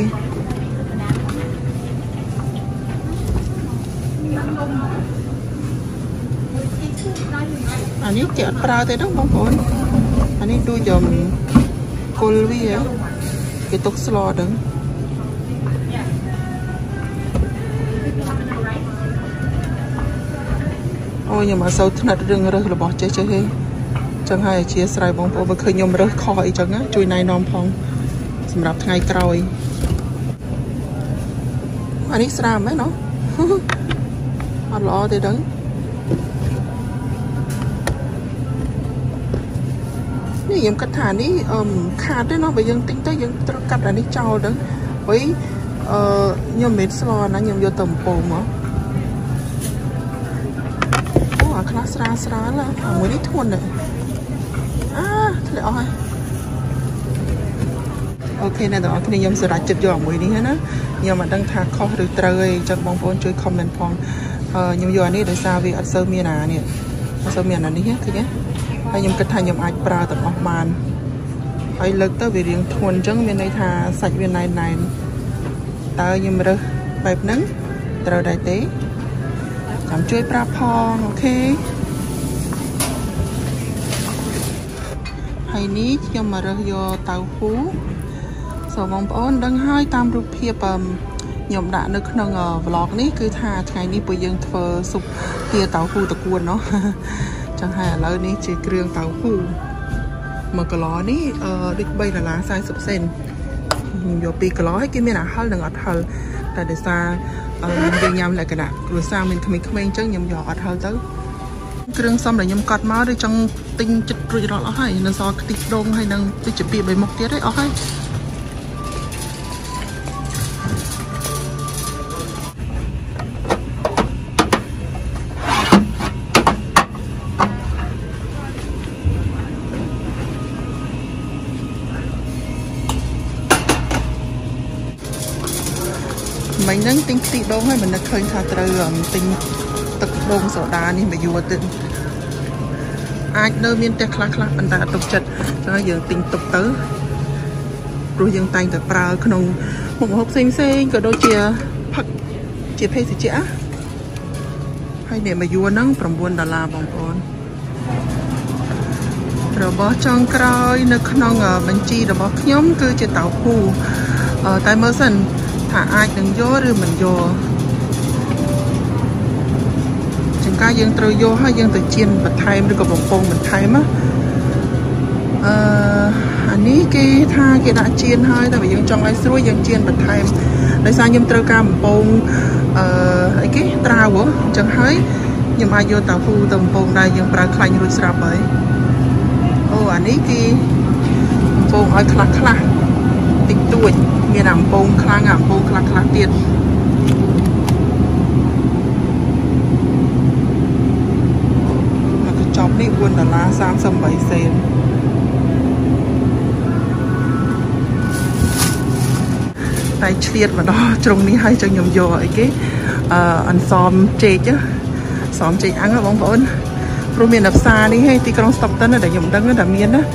អានេះគេអត់ប្រើទេហ្នឹងបងប្អូនអានេះដូចយ៉ាងគល់វាគេទុកស្លហ្នឹងអូខ្ញុំអត់សូវថ្នាក់រឿងរើសរបស់ចេះចេះទេចឹងហើយអធិស្ឋានបងប្អូនបើឃើញខ្ញុំរើសខុសអីចឹងជួយណែនាំផងសម្រាប់ថ្ងៃក្រោយអានេះស្រាមហ្មងណោះអត់ល្អទេដឹងនេះខ្ញុំគិតថានេះអឺខាតទេណោះបើយើងទិញទៅយើងត្រូវកាត់អានេះចោលទៅព្រោះអឺខ្ញុំមិនស្លណាខ្ញុំយកទៅបំពងមកអូអាខ្លះស្រាលស្រាលអាមួយនេះធ្ងន់ណាស់អាធ្លាក់អស់ហើយអូខេណាបងប្អូនខ្ញុំសម្រាប់ចិត្តយកអាមួយនេះណាខ្ញុំមិនដឹងថាខុសឬត្រូវទេអញ្ចឹងបងប្អូនជួយ comment ផងខ្ញុំយកអានេះដោយសារវាអត់សូវមានអានេះអត់សូវមានអានេះឃើញទេហើយខ្ញុំគិតថាខ្ញុំអាចប្រើទាំងអស់បានហើយលើកទៅវារៀងធ្ងន់អញ្ចឹងមានន័យថាសាច់វាណែនណែនតើខ្ញុំរើសបែបហ្នឹងត្រូវដែរទេចាំជួយប្រាប់ផងអូខេហើយនេះខ្ញុំមករើសយកតៅហ៊ូសូមបងប្អូនដឹងហើយតាមរូបភាពខ្ញុំដាក់នៅក្នុង vlog នេះគឺថាថ្ងៃនេះពួកយើងធ្វើស៊ុបទាតៅហ៊ូតកួនเนาะចឹងហើយឥឡូវនេះជាគ្រឿងតៅហ៊ូមួយគីឡូនេះអឺដូចបីដុល្លារសាយសិបសេនខ្ញុំយកពីរគីឡូហើយគេមានអាហិលនិងអត់ហិលតែដោយសារយើងញ៉ាំលក្ខណៈគ្រួសារមានក្មេងៗអញ្ចឹងខ្ញុំយកអត់ហិលទៅគ្រឿងផ្សំដែលខ្ញុំកត់មកដូចចង់ទិញចិត្តរួចរាល់អស់ហើយនៅសល់ខ្ទិះដូងហើយនឹងតិចពីបីមុខទៀតឯងអស់ហើយមិញហ្នឹងទិញខ្ទិះដូងហើយមិននឹកឃើញថាត្រូវទិញទឹកដូងសូដានេះមកយួរទៅអាចនៅមានផ្ទះខ្លះខ្លះប៉ុន្តែអត់ទុកចិត្តចឹងហើយយើងទិញទុកទៅព្រោះយើងតែងតែប្រើក្នុងមុខម្ហូបផ្សេងផ្សេងក៏ដូចជាផឹកជាភេសជ្ជៈហើយនេះមកយួរហ្នឹងប្រាំបួនដុល្លារបងប្អូនរបស់ចុងក្រោយនៅក្នុងបញ្ជីរបស់ខ្ញុំគឺជាតៅហ៊ូតែមើលសិនថាអាចនឹងយកឬមិនយកចង្ការយើងត្រូវយកហើយយើងទៅចៀនបន្ថែមឬក៏បំពងបន្ថែមណាអឺអានេះគេថាគេដាក់ចៀនហើយតែបើយើងចង់ឲ្យស្រួយយើងចៀនបន្ថែមដោយសារខ្ញុំត្រូវការបំពងអឺអីគេត្រាវអញ្ចឹងហើយខ្ញុំអាចយកតៅហ៊ូទៅបំពងដែរយើងប្រើខ្លាញ់រួចស្រាប់ហើយអូអានេះគេបំពងឲ្យខ្លះខ្លះតិចតួចមានអាំពងខ្លាំងអាំពងខ្លះខ្លះទៀតមកកញ្ចប់នេះបួនដុល្លារសាមសិបបីសេនតែឆ្លៀតមកដល់ជ្រុងនេះហើយចឹងខ្ញុំយកអីគេអឺអន្សមចេកអន្សមចេកអាំងបងប្អូនព្រោះមាននៅផ្សារនេះហេទីក្រុង Stockton ដែលខ្ញុំដឹងថាមានណា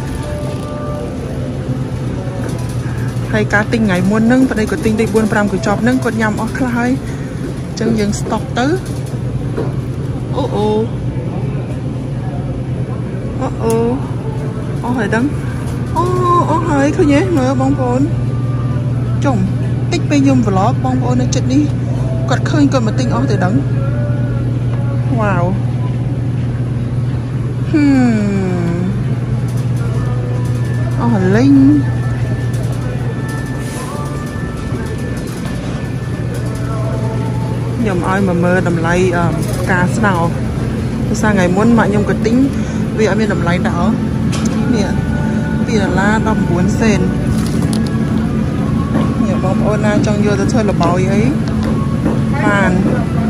ហើយការទិញថ្ងៃមុនហ្នឹងប្តីក៏ទិញដូចបួនប្រាំកញ្ចប់ហ្នឹងគាត់ញ៉ាំអស់ខ្លះហើយអញ្ចឹងយើងស្តុកទៅអូអូ Ô ô ô hỏi đắng ô ô hỏi khơi nhé ngờ bông bồn chồng ít bây nhung vlog bông bồn ở chết đi quạt khơi còn mà tinh ó từ đắng wow hmm ô hỏi linh nhầm ai mà mơ đầm lay cá nào sang ngày muốn mà nhung cái tính vì ở bên đầm lay đó nè vì là la đầm buồn sen nhiều bông ôn na trong vô tôi chơi là bò ấy màn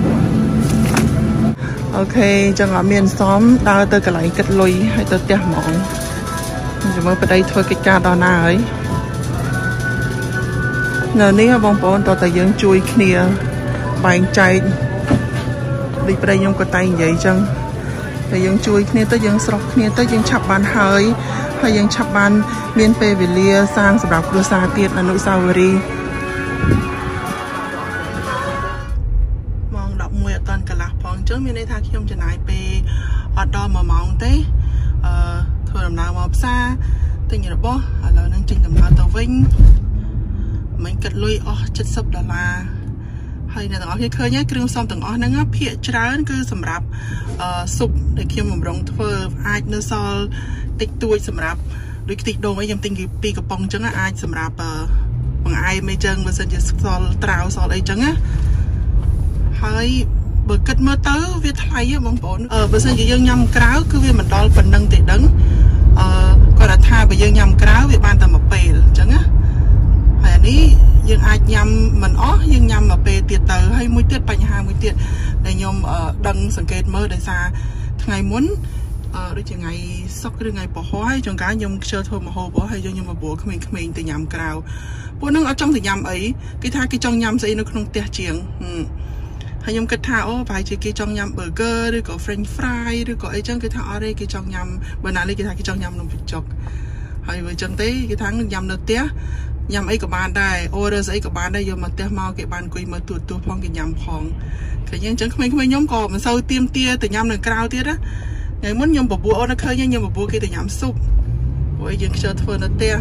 ok chẳng ở miền xóm đào tôi cái lấy cất lùi hay tôi tiếc mỏng chúng mới vào đây thôi cái ca đó na ấy giờ ní bông ôn tôi tại dương chui kia bài chạy đi vào đây nhung có tay vậy chăng tại dương chui kia tới dương sọc kia tới dương chập bàn hơi hay dương chập bàn miền tây về lia sang sập đạp đưa xa tiệt là nội sao đi mong đọc mùi ở toàn cả lạc phong trước miền đây thà khi ông chân ai pe ở đó mà mong thế thôi làm nào mà xa tình như là bó là năng trình làm nào tàu vinh mình cất lui ở chất sập đó là hay là tầng ở kia khơi nhé kêu xong tầng ở nắng phía trái cứ sầm rạp sụp để khi mà rong thơ ai nó so tích tuổi sầm rạp đôi khi tích đồ mấy dòng tinh kỳ pi cặp bông trắng ai sầm rạp bằng ai mấy chân mà sinh chỉ so trào so đây trắng á hay bờ cất mơ tới việc thay á bông bồn ờ bữa sinh chỉ dân nhâm cáo cứ việc mình đo phần nâng tệ đấng còn là tha bây giờ nhâm cáo việc ban tầm một bể trắng á hay ní dương ai nhâm mình ó dương nhâm mà bề tiệt tờ hay mũi tiết bành hai mũi tiệt để nhom ở đằng sản kết mơ để xa ngày muốn ở đây chỉ ngày sắp cái ngày bỏ hói trong cá nhom chơi thôi mà hồ bỏ hay do nhưng mà bố mình mình từ nhâm cào bố nó ở trong thì nhâm ấy cái tha cái trong nhâm ấy nó không tiệt chiếng hay nhom cái tha ó vài chỉ cái trong nhâm burger rồi có french fry rồi có ấy trong cái tha ở đây cái trong nhâm bữa nào đây cái tha cái trong nhâm nó bị chọc hay với chân tế cái tháng nhâm nó tía nhằm ấy của bạn đây, order ấy của bạn đây, giờ mà tiêu mau cái bạn quỳ mà tụt tụt phong cái nhằm phong, cái những chẳng không mấy nhóm cò mà sau tiêm tia từ nhằm lên cao tiết á, ngày muốn nhom bột bùa nó khơi nhưng nhom bột bùa kia từ nhằm súp, ôi giờ chờ thôi nó tia,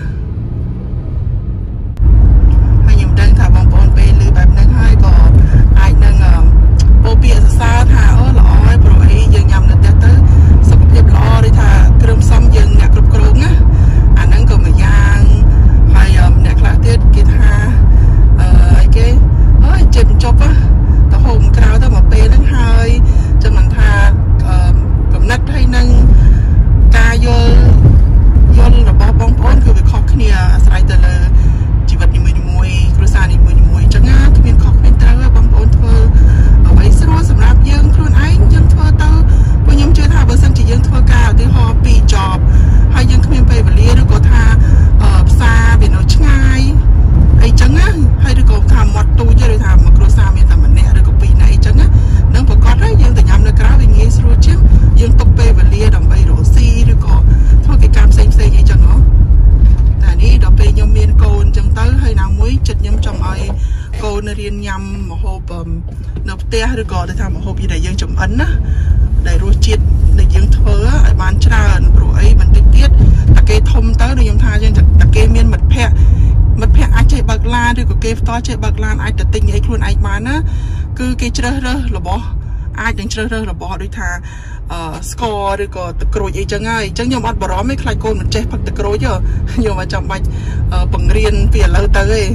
hay nhom đang thả bóng bóng về lưới bẹp đang hai cò, ai đang bô bia xa thả ở lọ rồi ấy giờ nhằm nó tia tới, sắp tiếp lọ đi thả cơm xong giờ nhạc cơm cơm á, anh đang cầm mà giang nè là tiết kia tha cái ơi chìm chọc á tao hùng cao tao mà bê đến hơi cho mình tha cầm nách hay nâng ca vô vô là bao bóng bóngคือ việc khó khăn nhiều sai từ là chỉ vật như mình mùi cứ sai như mình mùi chẳng á thì mình khó khăn tao bóng bóng thơ ở vậy sao sầm rạp dương luôn anh dương thơ tao bây giờ chưa tha bữa sinh chỉ dương thơ cao thì họ bị job hay dương không phải về lia đâu có tha xa vì nó ngay ấy chẳng á hay được có tham một tu cho được tham một lô xa miền tây mình nè được có pin này chẳng á nếu mà có đấy dương từ nhầm được cái vì nghe rồi chứ dương tập bê và lia đồng bay đổ xi được có thôi cái cam xanh xanh ấy chẳng nó tại ní đọc bê nhom miền cồn chẳng tới hay nào muối chật nhom trong ai cồn nó riêng nhầm một hộp nộp te được có để tham một hộp gì để dương chấm ấn á để rồi chiết để dương thơ á bán trà rồi ấy mình tiết tiết là cái thông tới được nhom tha dương là cái miền mật phe mật phe ai chơi bạc la rồi có cái to chơi bạc lan ai tự tin ấy luôn ai mà nó cứ cái chơi rơ là bỏ ai đang chơi rơ là bỏ đôi thà score rồi có tự cối ấy chẳng ai chẳng nhom ăn bỏ mấy khai côn mình chơi phật tự cối chứ nhiều mà trong bạch bằng riêng tiền lâu tới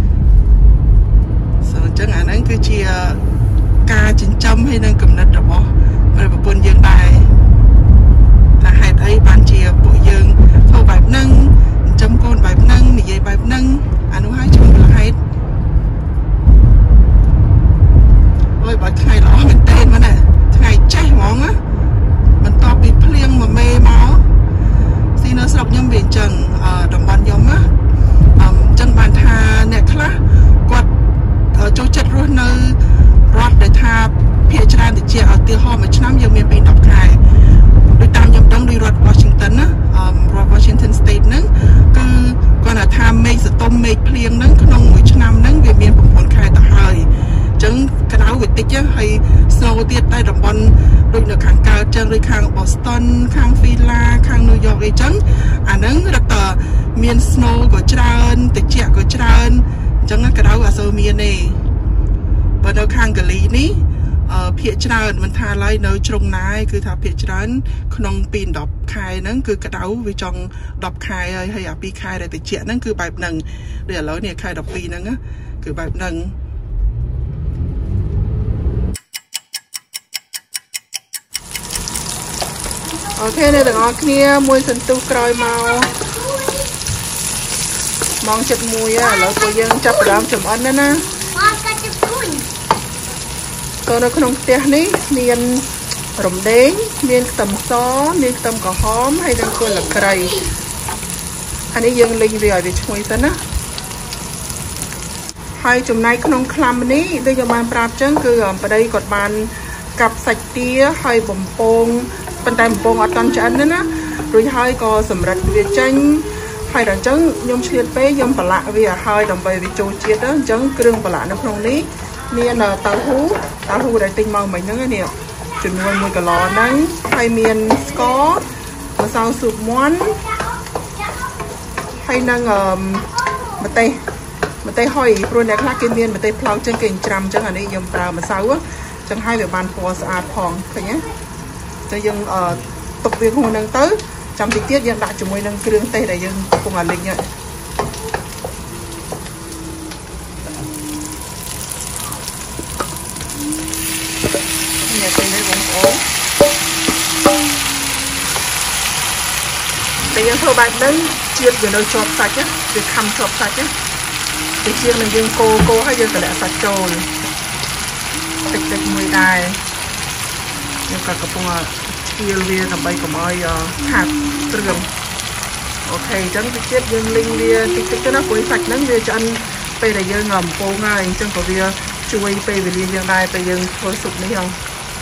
sợ chẳng hạn anh cứ chia ca chín trăm hay đang cầm nứt rồi bỏ rồi một buồn dương bài là hai thấy ban chia bộ dương thâu bài nâng chấm con bài nâng thì dây bài nâng anh nói hai chung là hết ôi bà khai lõ mình tên mà nè ngày cháy món á mình to bị phliêng mà mê máu xin nó sọc nhâm biển trần đồng bàn giống á chân bàn thà nè khá quạt ở chỗ chất luôn nơi rót để tha phía trên thì chia ở tiêu ho mà năm giờ miền biển đọc khai đôi tam nhâm đông đi rót Washington á rót Washington State nâng cứ còn là tham mê sự tôm mê phliêng nâng nông mỗi năm nâng về miền bồng khai ta hơi chẳng cái áo việt tích á ហើយ snow ទៀតតែតំបន់ដូចនៅខាងកើតចឹងដូចខាង Boston ខាង Villa ខាង New York អីចឹងអាហ្នឹងរត់តែមាន snow ក៏ច្រើនត្រជាក់ក៏ច្រើនអញ្ចឹងក្តៅអត់សូវមានទេបើនៅខាងកាលីនេះអឺភាគច្រើនមិនថាឡើយនៅជ្រុងណាយគឺថាភាគច្រើនក្នុងពីដប់ខែហ្នឹងគឺក្តៅវាចង់ដប់ខែហើយហើយអាពីរខែដែលត្រជាក់ហ្នឹងគឺបែបហ្នឹងដូចឥឡូវនេះខែដប់ពីរហ្នឹងគឺបែបហ្នឹងអូខេអ្នកទាំងអស់គ្នាមួយសន្ទុះក្រោយមកម៉ោង ចិត្តមួយឥឡូវពួកយើងចាប់ផ្ដើមចម្អិនណាណាក៏នៅក្នុងផ្ទះនេះមានរំដេងមានខ្ទឹមសមានខ្ទឹមក្រហមហើយនិងគល់ស្លឹកគ្រៃអានេះយើងលីងវាឲ្យវាឈ្ងុយសិនណាហើយចំណែកក្នុងក្លាំនេះដូចយើងបានប្រាប់ចឹងគឺប្តីគាត់បានកាប់សាច់ទាហើយបំពងប៉ុន្តែបំពងអត់ទាន់ឆ្អិនទេណារួចហើយក៏សម្រិតវាចេញហើយដល់អញ្ចឹងខ្ញុំឆ្លៀតពេកខ្ញុំប្រឡាក់វាឲ្យដើម្បីវាចូលជាតិអញ្ចឹងគ្រឿងប្រឡាក់នៅក្នុងនេះមានតៅហ៊ូតៅហ៊ូដែលទិញមកមិញហ្នឹងនេះចំនួនមួយគីឡូហ្នឹងហើយមានស្ករម្សៅស៊ុបមាន់ហើយនឹងម្ទេសម្ទេសហុយព្រោះអ្នកខ្លះគេមានម្ទេសផ្លោកចឹងគេច្រាំចឹងអានេះខ្ញុំប្រើម្សៅចឹងឲ្យវាបានពណ៌ស្អាតផងឃើញទេតែយើងទុកវាក្នុងហ្នឹងទៅចាំតិចទៀតយើងដាក់ជាមួយនឹងគ្រឿងទេសដែលយើងកំពុងអាលីងហ្នឹងនេះទៅនេះបងប្អូនតែយើងធ្វើបែបហ្នឹងជាតិវានៅជាប់សាច់ណាវាខំជាប់សាច់ណាតែជាងនឹងយើងកូរកូរហើយយើងតម្លាក់សាច់ចូលតិចតិចមួយដែរយើងក៏កំពុងឆ្កៀលវាដើម្បីកុំឲ្យខាត់គ្រឿងអូខេអញ្ចឹងតិចទៀតយើងលីងវាតិចតិចទៅណាព្រោះសាច់ហ្នឹងវាឆ្អិនពេលដែលយើងបំពងហើយអញ្ចឹងក៏វាជួយពេលវេលាយើងដែរពេលយើងធ្វើស៊ុបនេះហ្នឹង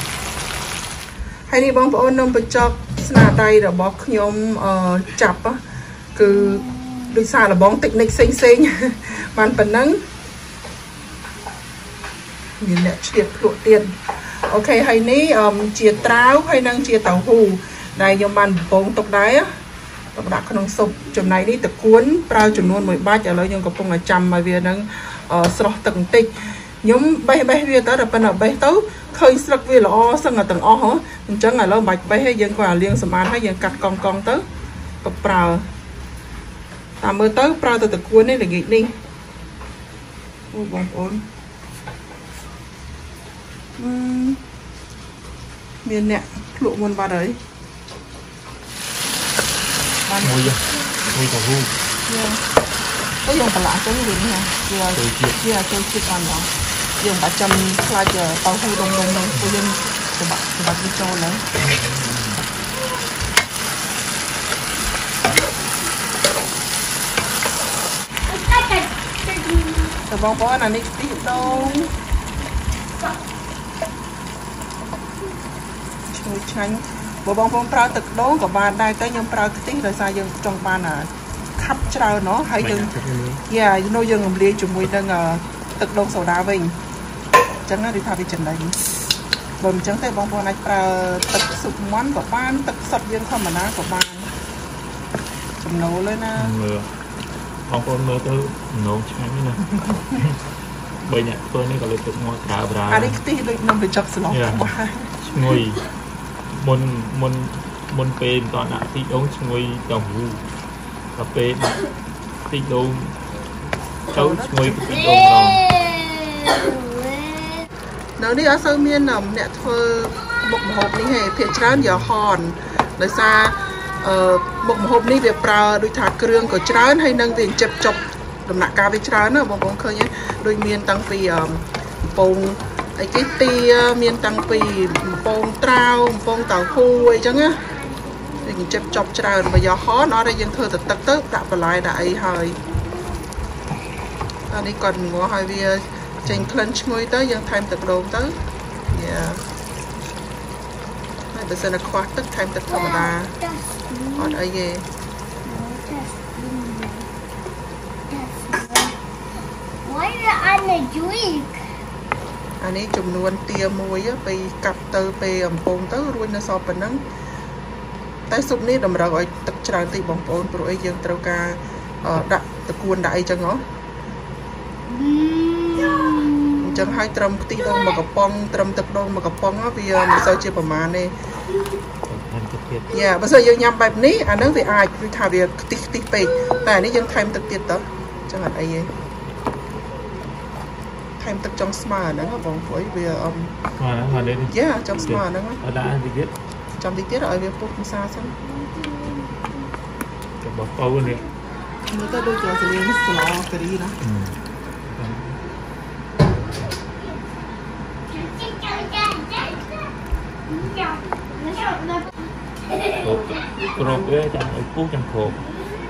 ហើយនេះបងប្អូននំបញ្ចុកស្នាដៃរបស់ខ្ញុំចាប់គឺដោយសារលបងតិចនិចផ្សេងផ្សេងបានប៉ុណ្ណឹងមានអ្នកឆ្លៀតភ្លក់ទៀតអូខេហើយនេះជាត្រាវហើយនឹងជាតៅហ៊ូដែលខ្ញុំបានបំពងទុកដែរទុកដាក់ក្នុងស៊ុបចំណែកនេះតកួនប្រើចំនួនមួយបាច់ឥឡូវខ្ញុំកំពុងតែចាំឲ្យវានឹងស្រស់ទឹកបន្តិចខ្ញុំបេះបេះវាទៅដល់ប៉ុណ្ណឹងបេះទៅឃើញស្លឹកវាល្អសឹងតែទាំងអស់ហ៎អញ្ចឹងឥឡូវមិនបាច់បេះទេយើងគាត់លាងសម្អាតហើយយើងកាត់កង់កង់ទៅក៏ប្រើតាមមើលទៅប្រើទៅតកួននេះល្ងាចនេះអូបងប្អូនមានអ្នកភ្លក់មុនបាត់ហើយបានមួយមួយតៅហ៊ូយើងទៅយើងប្រឡាក់ទៅវិញណាវាវាចូលជាតិអត់ដល់យើងបាច់ចាំខ្លាចតៅហ៊ូដុំដុំដុំពួកយើងសម្រាប់សម្រាប់វាចូលហ្នឹងតើបងប្អូនអានេះខ្ទិះដូងឈ្ងុយឆ្ងាញ់បើបងប្អូនប្រើទឹកដូងក៏បានដែរតែខ្ញុំប្រើខ្ទិះដោយសារយើងចង់បានខាប់ច្រើនเนาะហើយយើងយ៉ានោះយើងរំលាយជាមួយនឹងទឹកដូងសូដាវិញអញ្ចឹងណាដូចថាវាចំណេញបើមិនអញ្ចឹងទេបងប្អូនអាចប្រើទឹកស៊ុបមាន់ក៏បានទឹកសុទ្ធយើងធម្មតាក៏បានចំណូលเลยណាបងប្អូនមើលទៅនំឆ្ងាញ់ណាបីអ្នកធ្វើនេះក៏លើកទឹកមាត់ក្តៅប្រាអានេះខ្ទិះដូចនំបញ្ចុកស្លោកបាទឈ្ងុយមុនមុនមុនពេលមិនតដាក់ខ្ទិះដូងឈ្ងុយតៅហ៊ូដល់ពេលដាក់ខ្ទិះដូងទៅឈ្ងុយខ្ទិះដូងដល់នៅនេះអត់សូវមានអ្នកធ្វើមុខម្ហូបនេះទេភាគច្រើនយកហនដោយសារអឺមុខម្ហូបនេះវាប្រើដូចថាគ្រឿងក៏ច្រើនហើយនឹងវាចិបចប់ដំណាក់កាលវាច្រើនណាបងប្អូនឃើញទេដូចមានតាំងពីបំពងអីគេទាមានតាំងពីបំពងត្រាវបំពងតៅហ៊ូអីចឹងណាវាចិបចប់ច្រើនបើយកហនអត់ទេយើងធ្វើទៅទឹកទៅដាក់បន្លែដាក់អីហើយអានេះគាត់ងោះឲ្យវាចេញក្លិនឈ្ងុយទៅយើងថែមទឹកដូងទៅយ៉ាហើយបើសិនតែខ្វះទឹកថែមទឹកធម្មតាអត់អីទេ Why are you on a drink? អានេះចំនួនទាមួយទៅកាប់ទៅពេលអំពងទៅរួចនៅសល់ប៉ុណ្ណឹងតែស៊ុបនេះតម្រូវឲ្យទឹកច្រើនតិចបងប្អូនព្រោះអីយើងត្រូវការដាក់តកួនដាក់អីចឹងហ៎អញ្ចឹងឲ្យត្រឹមខ្ទិះដូងមួយកំប៉ុងត្រឹមទឹកដូងមួយកំប៉ុងវាមិនសូវជាប្រមាណទេយ៉ាបើសិនយើងញ៉ាំបែបនេះអានឹងវាអាចវាថាវាខ្ទិះខ្ទិះពេកតែអានេះយើងថែមទឹកទៀតទៅអញ្ចឹងអត់អីទេថែមទឹកចុងស្មើហ្នឹងបងប្អូនវាអមមកនេះយ៉ាចុងស្មើហ្នឹងអត់ដាក់តិចទៀតចាំតិចទៀតឲ្យវាពុះម្សាសិនចាំបោះពោនេះមើលទៅដូចជាសលៀងស្លោការីណាគ្របវាចាំឲ្យពុះចាំគ្រប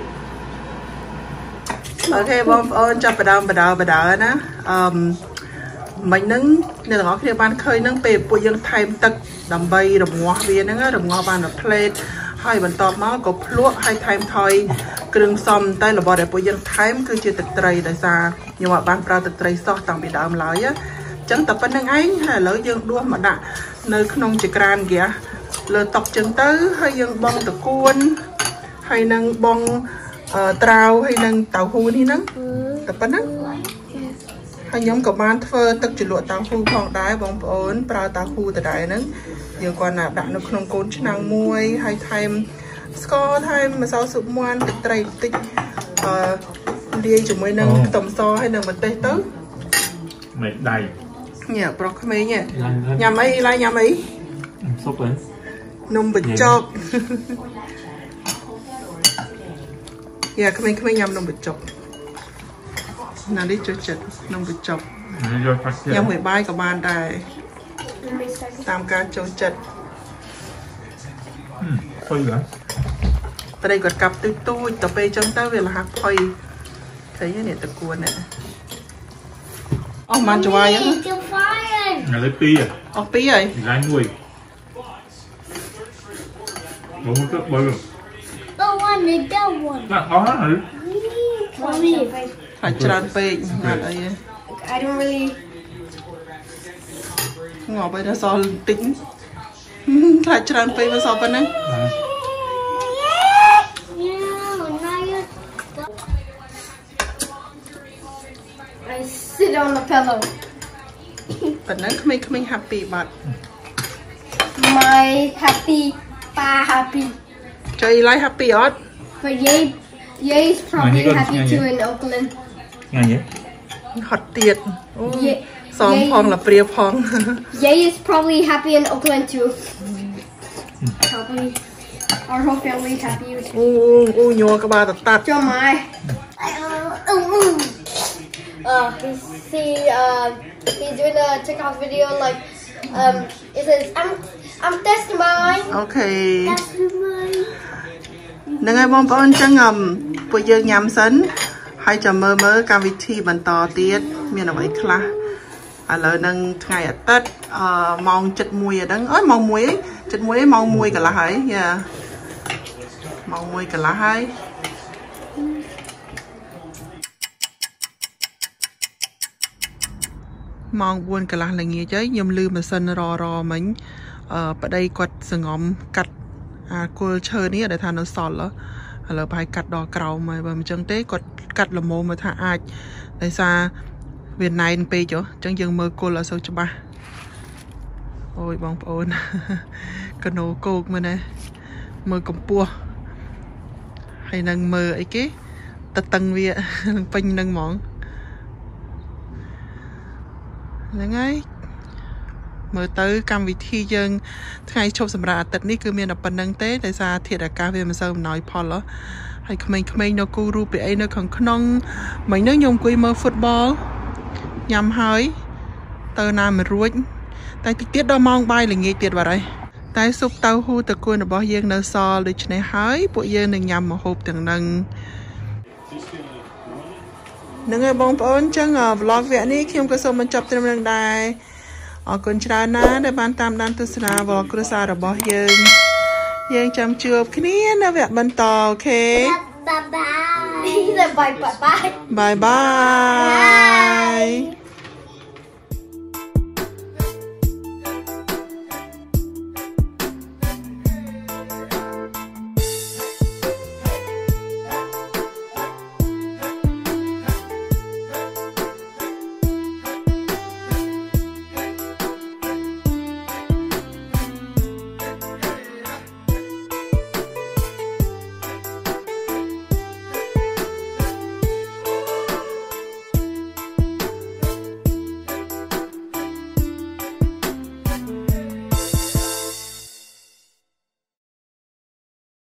អូខេបងប្អូនចាប់បដើមបដើបដើណាអឺមិញហ្នឹងអ្នកទាំងអស់គ្នាបានឃើញហ្នឹងពេលពួកយើងថែមទឹកដើម្បីរងាស់វាហ្នឹងរងាស់បានមួយផ្លេតហើយបន្ទាប់មកក៏ភ្លក់ហើយថែមថយគ្រឿងផ្សំតែរបស់ដែលពួកយើងថែមគឺជាទឹកត្រីដោយសារខ្ញុំអត់បានប្រើទឹកត្រីសោះតាំងពីដើមឡើយអញ្ចឹងតែប៉ុណ្្នឹងឯងហើយឥឡូវយើងដួសមកដាក់នៅក្នុងចក្រានហ្គាសលើតុចឹងទៅហើយយើងបង់តកួនហើយនឹងបង់ត្រាវហើយនឹងតៅហ៊ូនេះហ្នឹងតែប៉ុណ្្នឹងហើយខ្ញុំក៏បានធ្វើទឹកជ្រលក់តៅហ៊ូផងដែរបងប្អូនប្រើតៅហ៊ូដដែលហ្នឹងយើងគាត់ណាដាក់នៅក្នុងកូនឆ្នាំងមួយហើយថែមស្ករថែមម្សៅស៊ុបមាន់ទឹកត្រីបន្តិចអឺលាយជាមួយនឹងខ្ទឹមសហើយនឹងម្ទេសទៅមិនដៃញ៉ាប្រុសក្មេងញ៉ាំអីឡាយញ៉ាំអីស៊ុបហ៎នំបញ្ចុកយ៉ាក្មេងៗញ៉ាំនំបញ្ចុកណានេះចូលចិត្តនំបញ្ចុកញ៉ាំមួយបាយក៏បានដែរតាមការចូលចិត្តផុយហ៎ត្រីគាត់កាប់ទូចទូចទៅពេលចឹងទៅវាលះផុយឃើញនេះតកួននេះអស់មិនច្បាយហ្នឹងឥឡូវពីរអស់ពីរហើយឡាញមួយមកមកទៅបើ The one the dumb one ណាអស់ហើយហើយច្រើនពេកអត់អីទេ I don't really ងប់ទៅសល់តិចខ្លាចច្រើនពេកមកសល់ប៉ុណ្ណឹង I sit on the pillow ប៉ុណ្ណឹងក្មេងៗ happy បាត់ My happy pa happy ចុយ like happy អត់ But Ye Ye is probably happy too in Oakland ញ៉ាំយេហត់ទៀតអូសំផងលព្រាផង Ye is probably happy in Oakland too Probably our whole family is happy too អូអូញ័រក្បាលតតាត់ Cho my Uh, he's he uh he's doing a TikTok video like um it says I'm I'm testing mine. Okay. Testing mine. ហ្នឹងហើយបងប្អូនអញ្ចឹងពួកយើងញ៉ាំសិនហើយចាំមើលមើលកម្មវិធីបន្តទៀតមានអ្វីខ្លះឥឡូវហ្នឹងថ្ងៃអាទិត្យអឺម៉ោង ជិតមួយ ហ្នឹងអើយម៉ោង មួយ ជិត មួយ ម៉ោង មួយ កន្លះហើយយ៉ាម៉ោង មួយ កន្លះហើយម៉ោង បួន កន្លះល្ងាចហើយខ្ញុំលឺម៉ាស៊ីនររមិញអឺប្តីគាត់សង្ងំកាត់អាគល់ឈើនេះដែលថានៅសល់ឥឡូវប្រហែលកាត់ដល់ក្រោមហើយបើមិនចឹងទេគាត់កាត់ល្មមមកថាអាចដោយសារវាណែនពេកអញ្ចឹងយើងមើលគល់អត់សូវច្បាស់អូយបងប្អូនកណូគោកមែនទេមើលកម្ពស់ហើយនឹងមើលអីគេតតឹងវាពេញនឹងហ្មងហ្នឹងហើយមើលទៅកម្មវិធីយើងថ្ងៃឈប់សម្រាប់អាទិត្យនេះគឺមានតែប៉ុណ្្នឹងទេដោយសារធាតុអាកាសវាមិនសូវអំណោយផលហើយក្មេងៗនៅគូរូពីអីនៅខាងក្នុងមិញហ្នឹងខ្ញុំអង្គុយមើល football ញ៉ាំហើយទៅណាមិនរួចតែតិចទៀតដល់ម៉ោងបាយល្ងាចទៀតបាត់ហើយតែស៊ុបតៅហ៊ូតកួនរបស់យើងនៅសល់ដូច្នេះហើយពួកយើងនឹងញ៉ាំម្ហូបទាំងហ្នឹងហ្នឹងហើយបងប្អូនអញ្ចឹង vlog វគ្គនេះខ្ញុំក៏សូមបញ្ចប់ត្រឹមនឹងដែរអរគុណច្រើនណាស់ដែលបានតាមដានទស្សនា vlog គ្រួសាររបស់យើងយើងចាំជួបគ្នានៅវគ្គបន្តអូខេ Bye bye. Bye bye. Bye bye.